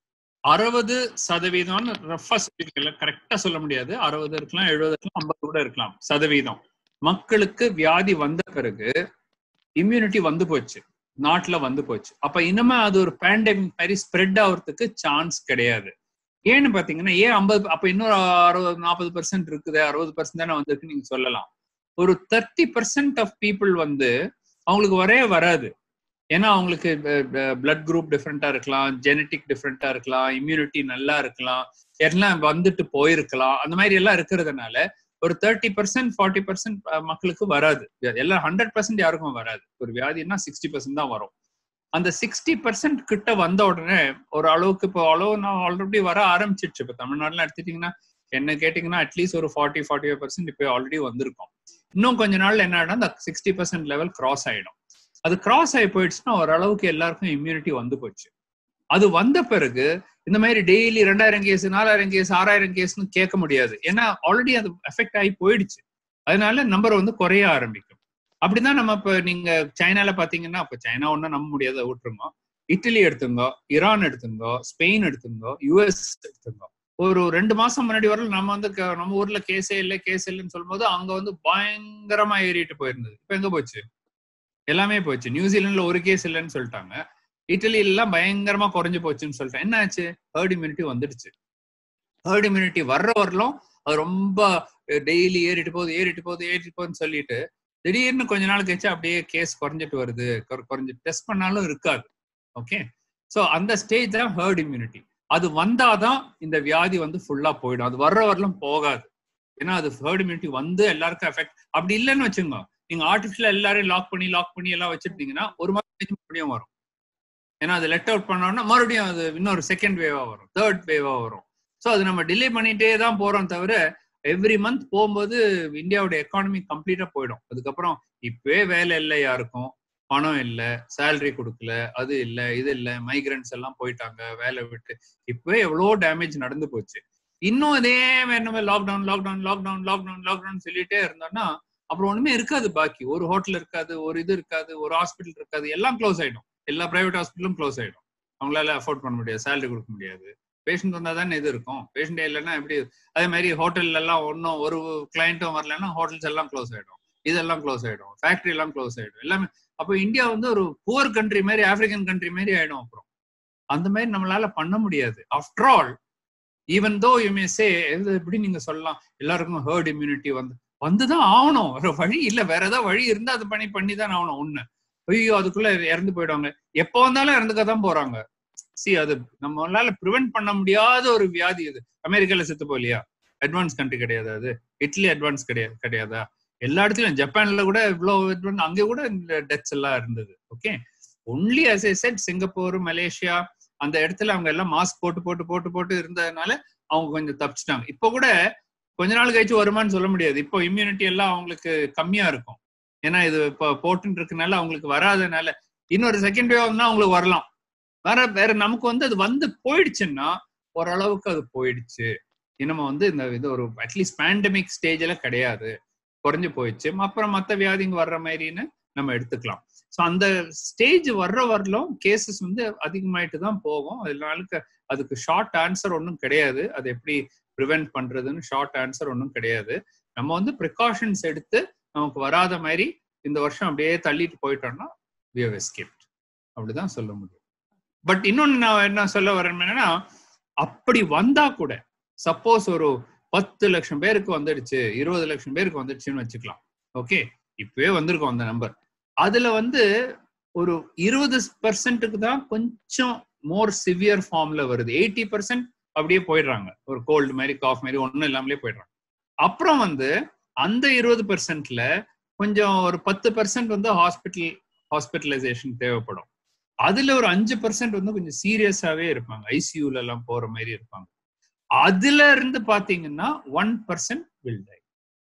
அறுபது சதவீதம் ரஃபா சொல்லிருக்கல, கரெக்டா சொல்ல முடியாது, அறுபது இருக்கலாம், எழுபது இருக்கலாம், ஐம்பது கூட இருக்கலாம் சதவீதம் மக்களுக்கு வியாதி வந்த பிறகு இம்யூனிட்டி வந்து போச்சு, நாட்டுல வந்து போச்சு. அப்ப இனிமே அது ஒரு பேண்டமிக் மாதிரி ஸ்ப்ரெட் ஆகிறதுக்கு சான்ஸ் கிடையாது. ஏன்னு பாத்தீங்கன்னா, ஏன் ஐம்பது அப்ப இன்னொரு அறுபது நாற்பது பர்சன்ட் இருக்குது, அறுபது பர்சன்ட் தானே வந்திருக்கு நீங்க சொல்லலாம். ஒரு தேர்ட்டி பர்சன்ட் ஆஃப் பீப்புள் வந்து அவங்களுக்கு வரவே வராது. ஏன்னா அவங்களுக்கு பிளட் குரூப் டிஃப்ரெண்டா இருக்கலாம், ஜெனட்டிக் டிஃப்ரெண்டா இருக்கலாம், இம்யூனிட்டி நல்லா இருக்கலாம், எல்லாம் வந்துட்டு போயிருக்கலாம், அந்த மாதிரி எல்லாம் இருக்கிறதுனால ஒரு தேர்ட்டி பர்சன்ட் ஃபார்ட்டி பர்சன்ட் மக்களுக்கு வராது. எல்லாம் ஹண்ட்ரட் பர்சன்ட் யாருக்கும் வராது. ஒரு வியாதினா சிக்ஸ்டி பர்சன்ட் தான் வரும். அந்த சிக்ஸ்டி பர்சன்ட் கிட்ட வந்த உடனே ஒரு அளவுக்கு இப்போ அளவு நான் ஆல்ரெடி வர ஆரம்பிச்சிடுச்சு. இப்போ தமிழ்நாடுல எடுத்துட்டீங்கன்னா என்ன கேட்டீங்கன்னா அட்லீஸ்ட் ஒரு ஃபார்ட்டி ஃபார்ட்டி ஃபைவ் பர்சன்ட் இப்போ ஆல்ரெடி வந்திருக்கும். இன்னும் கொஞ்ச நாள்ல என்ன ஆயிடும், அந்த சிக்ஸ்டி பர்சன்ட் லெவல் கிராஸ் ஆயிடும். அது கிராஸ் ஆகி போயிடுச்சுன்னா ஓரளவுக்கு எல்லாருக்கும் இம்யூனிட்டி வந்து போச்சு. அது வந்த பிறகு இந்த மாதிரி டெய்லி ரெண்டாயிரம் கேஸ், நாலாயிரம் கேஸ், ஆறாயிரம் கேஸ்ன்னு கேட்க முடியாது. ஏன்னா ஆல்ரெடி அது எஃபெக்ட் ஆகி போயிடுச்சு. அதனால நம்பர் வந்து குறைய ஆரம்பிக்கும். அப்படிதான் நம்ம இப்ப நீங்க சைனால பாத்தீங்கன்னா, இப்ப சைனா ஒன்னும் நம்ப முடியாத விட்டுருங்க, இட்டலி எடுத்துங்கோ, ஈரான் எடுத்துங்கோ, ஸ்பெயின் எடுத்துங்கோ, யூஎஸ் எடுத்துங்கோ. ஒரு ரெண்டு மாசம் முன்னாடி வரல நம்ம வந்து நம்ம ஊர்ல கேஸே இல்லை கேஸ் இல்லைன்னு சொல்லும் போது அங்க வந்து பயங்கரமா ஏறிட்டு போயிருந்தது. இப்ப எங்க போச்சு? எல்லாமே போச்சு. நியூசிலாந்துல ஒரு கேஸ் இல்லைன்னு சொல்லிட்டாங்க, இட்டலியில எல்லாம் பயங்கரமா குறைஞ்சு போச்சுன்னு சொல்லிட்டேன். என்ன ஆச்சு? ஹெர்ட் இம்யூனிட்டி வந்துடுச்சு. ஹெர்ட் இம்யூனிட்டி வர்ற வரலும் அது ரொம்ப டெய்லி ஏறிட்டு போகுது ஏறிட்டு போகுது ஏறிட்டு போகுதுன்னு சொல்லிட்டு திடீர்னு கொஞ்ச நாள் கழிச்சு அப்படியே கேஸ் குறைஞ்சிட்டு வருது, குறைஞ்சு டெஸ்ட் பண்ணாலும் இருக்காது. ஓகே, ஸோ அந்த ஸ்டேஜ் தான் ஹெர்ட் இம்யூனிட்டி. அது வந்தாதான் இந்த வியாதி வந்து ஃபுல்லா போயிடும். அது வர்ற வரலும் போகாது. ஏன்னா அது ஹெர்ட் இம்யூனிட்டி வந்து எல்லாருக்கும் எஃபெக்ட். அப்படி இல்லைன்னு வச்சுங்க, நீங்க ஆர்டிஃபிஷியலா எல்லாரையும் லாக் பண்ணி லாக் பண்ணி எல்லாம் வச்சிருந்தீங்கன்னா ஒரு மாதம் கழிச்சு மறுபடியும் வரும். ஏன்னா அது லெட் அவுட் பண்ணோம்னா மறுபடியும் அது இன்னொரு செகண்ட் வேவா வரும், தேர்ட் வேவா வரும். ஸோ அது நம்ம டிலே பண்ணிட்டே தான் போறோம் தவிர எவ்ரி மந்த் போகும்போது இந்தியாவோட எக்கானமி கம்ப்ளீட்டா போயிடும். அதுக்கப்புறம் இப்பவே வேலை இல்லை, யாருக்கும் பணம் இல்லை, சேலரி கொடுக்கல, அது இல்லை இது இல்லை, மைக்ரன்ஸ் எல்லாம் போயிட்டாங்க வேலை விட்டு, இப்பவே எவ்வளோ டேமேஜ் நடந்து போச்சு. இன்னும் அதே மாதிரி நம்ம lockdown lockdown lockdown lockdown lockdown சொல்லிட்டே இருந்தோம்னா அப்புறம் ஒண்ணுமே இருக்காது. பாக்கி ஒரு ஹோட்டல் இருக்காது, ஒரு இது இருக்காது, ஒரு ஹாஸ்பிட்டல் இருக்காது, எல்லாம் க்ளோஸ் ஆயிடும். எல்லா பிரைவேட் ஹாஸ்பிட்டலும் க்ளோஸ் ஆயிடும். அவங்களால அஃபோர்ட் பண்ண முடியாது, சேலரி கொடுக்க முடியாது. பேஷண்ட் வந்தா தானே இது இருக்கும், பேஷண்டே இல்லைன்னா எப்படி? அதே மாதிரி ஹோட்டல்ல எல்லாம் ஒன்றும் ஒரு கிளைண்ட்டும் வரலன்னா ஹோட்டல்ஸ் எல்லாம் க்ளோஸ் ஆயிடும், இதெல்லாம் க்ளோஸ் ஆயிடும், ஃபேக்டரி எல்லாம் க்ளோஸ் ஆயிடும், எல்லாமே. அப்போ இந்தியா வந்து ஒரு புவர் கண்ட்ரி மாதிரி, ஆப்பிரிக்கன் கண்ட்ரி மாதிரி ஆயிடும். அப்புறம் அந்த மாதிரி நம்மளால பண்ண முடியாது. After all, even though you may say, எப்படி நீங்க சொல்லலாம் எல்லாருக்கும் ஹர்ட் இம்யூனிட்டி வந்து வந்துதான் ஆகணும், வேற வழி இல்ல, வேற ஏதாவது வழி இருந்தா அது பண்ணி பண்ணி தான் ஆகணும். ஒண்ணு, ஐயோ அதுக்குள்ள இறந்து போயிடுவாங்க, எப்போ வந்தாலும் இறந்துக்கதான் போறாங்க. சி, அது நம்மளால ப்ரிவென்ட் பண்ண முடியாத ஒரு வியாதி. அது அமெரிக்கால செத்து போலியா? அட்வான்ஸ் கண்ட்ரி கிடையாது அது. இட்லி அட்வான்ஸ் கிடையாது கிடையாதா? எல்லா இடத்துலயும், ஜப்பான்ல கூட இவ்வளவு அட்வான்ஸ், அங்கே கூட டெத்ஸ் எல்லாம் இருந்தது. Okay, only as I said Singapore, Malaysia அந்த இடத்துல அவங்க எல்லாம் மாஸ்க் போட்டு போட்டு போட்டு போட்டு இருந்ததுனால அவங்க கொஞ்சம் தப்பிச்சிட்டாங்க. இப்போ கூட கொஞ்ச நாள் கழிச்சு வருமானு சொல்ல முடியாது. இப்போ இம்யூனிட்டி எல்லாம் அவங்களுக்கு கம்மியா இருக்கும். ஏன்னா இது இப்போ போட்டுன்னு இருக்கனால அவங்களுக்கு வராதனால, இன்னொரு செகண்ட் வேவ்னா அவங்களுக்கு வரலாம். வேற வேற நமக்கு வந்து அது வந்து போயிடுச்சுன்னா ஓரளவுக்கு அது போயிடுச்சு. நம்ம வந்து இந்த இது ஒரு அட்லீஸ்ட் பேண்டமிக் ஸ்டேஜ்ல கிடையாது, குறைஞ்சு போயிடுச்சு. அப்புறம் மற்ற வியாதிங்க வர்ற மாதிரின்னு நம்ம எடுத்துக்கலாம். ஸோ அந்த ஸ்டேஜ் வர்ற வரலும் கேசஸ் வந்து அதிகமாயிட்டு தான் போகும். அதனால அதுக்கு ஷார்ட் ஆன்சர் ஒன்றும் கிடையாது. அது எப்படி ப்ரிவென்ட் பண்றதுன்னு ஷார்ட் ஆன்சர் ஒன்றும் கிடையாது. நம்ம வந்து ப்ரிகாஷன்ஸ் எடுத்து நமக்கு வராத மாதிரி இந்த வருஷம் அப்படியே தள்ளிட்டு போயிட்டோம்னா we have escaped. அப்படிதான் சொல்ல முடியும். பட் இன்னொன்னு நான் என்ன சொல்ல வரேன் என்னன்னா, அப்படி வந்தா கூட சப்போஸ் ஒரு பத்து லட்சம் பேருக்கு வந்துடுச்சு, இருபது லட்சம் பேருக்கு வந்துடுச்சுன்னு வச்சுக்கலாம். ஓகே, இப்பவே வந்திருக்கோம் அந்த நம்பர். அதுல வந்து ஒரு இருபது பர்சன்ட்டுக்கு தான் கொஞ்சம் மோர் சிவியர் ஃபார்ம்ல வருது. எயிட்டி பர்சன்ட் அப்படியே போயிடுறாங்க, ஒரு கோல்டு மாதிரி காஃப் மாதிரி ஒன்றும் இல்லாமலே போயிடுறாங்க. அப்புறம் வந்து அந்த இருபது பர்சன்ட்ல கொஞ்சம் ஒரு பத்து பர்சன்ட் வந்து ஹாஸ்பிட்டல் ஹாஸ்பிட்டலைசேஷன் தேவைப்படும். அதுல ஒரு அஞ்சு பர்சன்ட் வந்து கொஞ்சம் சீரியஸாவே இருப்பாங்க, ஐசியூல எல்லாம் போற மாதிரி இருப்பாங்க. அதுல இருந்து பாத்தீங்கன்னா ஒன் பர்சன்ட் வில் டை.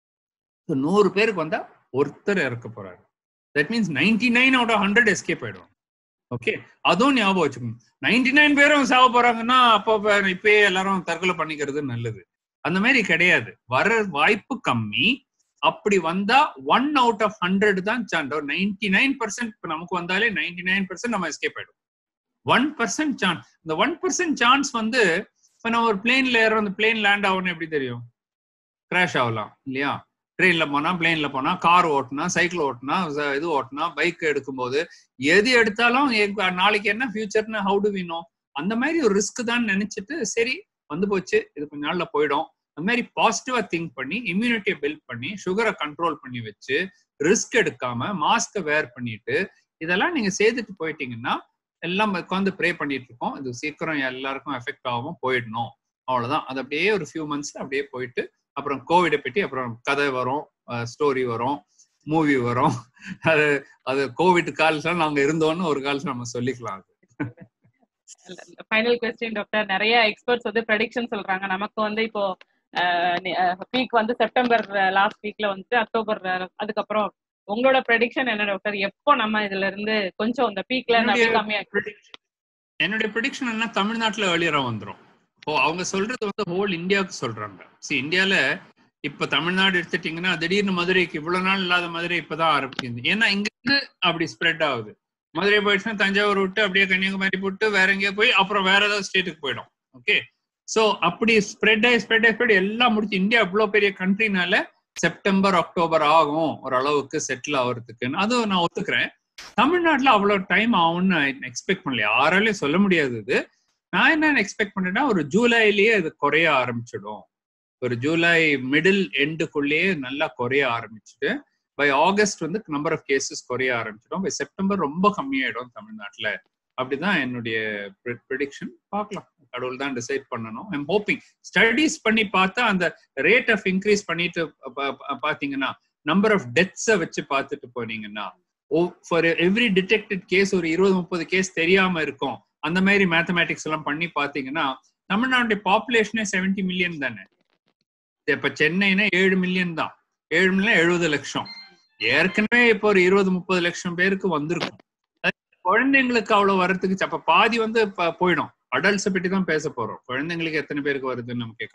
நூறு பேருக்கு வந்தா ஒருத்தர் இறக்க போறாரு. That means ninety nine out of hundred escape ஆயிடும். ஓகே, அதுவும் ஞாபகம் வச்சுக்கணும். நைன்டி நைன் பேரும் சாவ போறாங்கன்னா அப்போ இப்பயே எல்லாரும் தற்கொலை பண்ணிக்கிறது நல்லது. அந்த மாதிரி கிடையாது, வர வாய்ப்பு கம்மி. அப்படி வந்தா ஒன் அவுட் ஆஃப் ஹண்ட்ரட் தான் சான்ஸ். நைன்டி நைன் பர்சன்ட் நமக்கு வந்தாலே நைன்டி நைன் பர்சன்ட் நம்ம எஸ்கேப் ஆயிடும். One percent chance. இந்த ஒன் பர்சன்ட் சான்ஸ் வந்து இப்ப நம்ம ஒரு பிளேன்ல ஏறோம், அந்த பிளேன் லேண்ட் ஆகணும் எப்படி தெரியும்? கிராஷ் ஆகலாம் இல்லையா? ட்ரெயின்ல போனா, பிளேன்ல போனா, கார் ஓட்டினா, சைக்கிள் ஓட்டினா, இது ஓட்டினா, பைக் எடுக்கும் போது எது எடுத்தாலும் நாளைக்கு என்ன ஃபியூச்சர்னு ஹவு டு வி நோ? அந்த மாதிரி ஒரு ரிஸ்க் தான் நினைச்சிட்டு சரி வந்து போச்சு, இது கொஞ்ச நாள்ல போயிடும், அந்த மாதிரி பாசிட்டிவா திங்க் பண்ணி இம்யூனிட்டியை பில்ட் பண்ணி சுகரை கண்ட்ரோல் பண்ணி வச்சு ரிஸ்க் எடுக்காம மாஸ்கை வேர் பண்ணிட்டு இதெல்லாம் நீங்க செய்துட்டு போயிட்டீங்கன்னா எல்லாம் உட்காந்து ப்ரே பண்ணிட்டு இருக்கோம், இது சீக்கிரம் எல்லாருக்கும் எஃபெக்ட் ஆகும், போயிடணும், அவ்வளவுதான். அது அப்படியே ஒரு ஃபியூ மந்த்ஸ்ல அப்படியே போயிட்டு அப்புறம் கோவிடை பற்றி அப்புறம் கதை வரும், ஸ்டோரி வரும், மூவி வரும். அது அது கோவிட் காலத்துல நாங்க இருந்தோம்னு ஒரு காலத்துல நம்ம சொல்லிக்கலாம். ஃபைனல் क्वेश्चन டாக்டர், நிறைய எக்ஸ்பர்ட்ஸ் வந்து ப்ரெடிக்ஷன் சொல்றாங்க. நமக்கு வந்து இப்போ பீக் வந்து செப்டம்பர் லாஸ்ட் வீக்ல வந்து அக்டோபர், அதுக்கப்புறம் உங்களோட ப்ரெடிக்ஷன் என்ன டாக்டர்? எப்போ நம்ம இதுல இருந்து கொஞ்சம் அந்த பீக்ல கம்மியா? என்னுடைய ப்ரெடிக்ஷன் என்ன, தமிழ்நாட்டுல வெளியேற வந்துரும். ஓ, அவங்க சொல்றது வந்து ஹோல் இந்தியாவுக்கு சொல்றாங்க. சி, இந்தியால இப்ப தமிழ்நாடு எடுத்துட்டீங்கன்னா திடீர்னு மதுரைக்கு இவ்வளவு நாள் இல்லாத மதுரை இப்பதான் ஆரம்பிக்குது. ஏன்னா இங்க இருந்து அப்படி ஸ்ப்ரெட் ஆகுது. மதுரை போயிடுச்சுன்னா தஞ்சாவூர் விட்டு அப்படியே கன்னியாகுமரி போட்டு வேற எங்கேயோ போய் அப்புறம் வேற ஏதாவது ஸ்டேட்டுக்கு போயிடும். ஓகே, சோ அப்படி ஸ்ப்ரெட் ஆகி ஸ்ப்ரெட் ஆகி ஸ்ப்ரெட் எல்லாம் முடிச்சு இந்தியா இவ்வளவு பெரிய கண்ட்ரினால செப்டம்பர் அக்டோபர் ஆகும் ஒரு அளவுக்கு செட்டில் ஆகுறதுக்குன்னு. அதுவும் நான் ஒத்துக்கிறேன். தமிழ்நாட்டுல அவ்வளவு டைம் ஆகும்னு எக்ஸ்பெக்ட் பண்ணல, யாராலையும் சொல்ல முடியாது. இது நான் என்ன எக்ஸ்பெக்ட் பண்ணேன்னா ஒரு ஜூலைலயே இது குறைய ஆரம்பிச்சிடும். ஒரு ஜூலை மிடில் எண்டுக்குள்ளேயே நல்லா குறைய ஆரம்பிச்சுட்டு பை ஆகஸ்ட் வந்து நம்பர் ஆஃப் கேசஸ் குறைய ஆரம்பிச்சிடும். பை செப்டம்பர் ரொம்ப கம்மியாயிடும் தமிழ்நாட்டுல. அப்படிதான் என்னுடைய ப்ரெடிக்ஷன். பார்க்கலாம், கடவுள் தான் டிசைட் பண்ணணும். I'm hoping. ஸ்டடிஸ் பண்ணி பார்த்தா அந்த ரேட் ஆஃப் இன்க்ரீஸ் பண்ணிட்டு பாத்தீங்கன்னா நம்பர் ஆஃப் டெத்ஸை வச்சு பார்த்துட்டு போனீங்கன்னா ஃபார் எவ்ரி டிடெக்டட் கேஸ் ஒரு இருபது முப்பது கேஸ் தெரியாம இருக்கும். அந்த மாதிரி மேத்தமேட்டிக்ஸ் எல்லாம் பண்ணி பாத்தீங்கன்னா தமிழ்நாட்டுடைய பாப்புலேஷனே செவன்டி மில்லியன் தானே. இப்ப சென்னைனா ஏழு மில்லியன் தான். ஏழு மில்லியன் எழுபது லட்சம். ஏற்கனவே இப்போ ஒரு இருபது முப்பது லட்சம் பேருக்கு வந்திருக்கும். குழந்தைங்களுக்கு அவ்வளவு வர்றதுக்கு அப்ப பாதி வந்து போயிடும். அடல்ட்ஸை பற்றி தான் பேச போறோம். குழந்தைங்களுக்கு எத்தனை பேருக்கு வருதுன்னு நம்ம கேட்கிறோம்.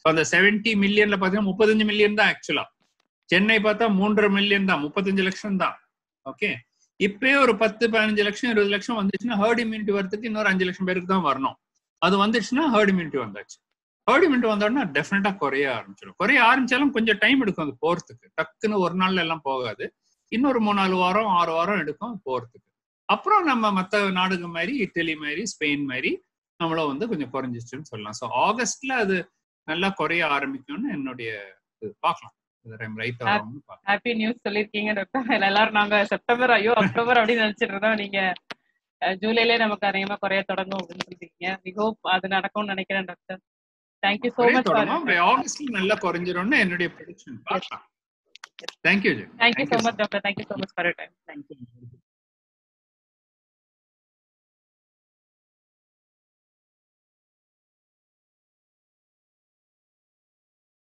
அந்த செவன்டி மில்லியன்ல பாத்தீங்கன்னா முப்பத்தஞ்சு மில்லியன் தான் ஆக்சுவலா. சென்னை பார்த்தா மூன்றரை மில்லியன் தான், முப்பத்தஞ்சு லட்சம் தான். ஓகே, இப்பயே ஒரு பத்து பதினஞ்சு லட்சம் இருபது லட்சம் வந்துச்சுன்னா ஹர்ட் இம்யூனிட்டி வரதுக்கு இன்னொரு அஞ்சு லட்சம் பேருக்கு தான் வரணும். அது வந்துச்சுன்னா ஹர்ட் இம்யூனிட்டி வந்தாச்சு. ஹர்ட் இம்யூனிட்டி வந்தோடனே டெஃபினட்டா குறைய ஆரம்பிச்சிடும். குறைய ஆரம்பிச்சாலும் கொஞ்சம் டைம் எடுக்கும் அது போறதுக்கு. டக்குன்னு ஒரு நாள்ல எல்லாம் போகாது. இன்னொரு மூணு நாலு வாரம் ஆறு வாரம் எடுக்கும் போறதுக்கு. அப்புறம் நம்ம மற்ற நாடுகள் மாதிரி இட்டலி மாதிரி ஸ்பெயின் மாதிரி நம்மளும் வந்து கொஞ்சம் குறைஞ்சிச்சுன்னு சொல்லலாம். ஸோ ஆகஸ்ட்ல அது நல்லா குறைய ஆரம்பிக்கும்னு என்னுடைய பார்க்கலாம். ஹாப்பி நியூஸ் சொல்லிருக்கீங்க டாக்டர். எல்லாரும் நாங்க செப்டம்பர் ஐயோ அக்டோபர் அப்படின்னு நினைச்சிட்டு இருந்தோம். நீங்க ஜூலைலே நமக்கு அதிகமா குறைய தொடங்கும் அப்படின்னு சொல்லிருக்கீங்க. வி ஹோப் அது நடக்கும்னு நினைக்கிறேன் டாக்டர். Thank you so much. ஆகஸ்ட்ல நல்லா குறைஞ்சிரும்னு என்னுடைய ப்ரெடிக்ஷன். பார்க்கலாம். Thank you. Thank you so much doctor. Thank you so much for your time. Thank you.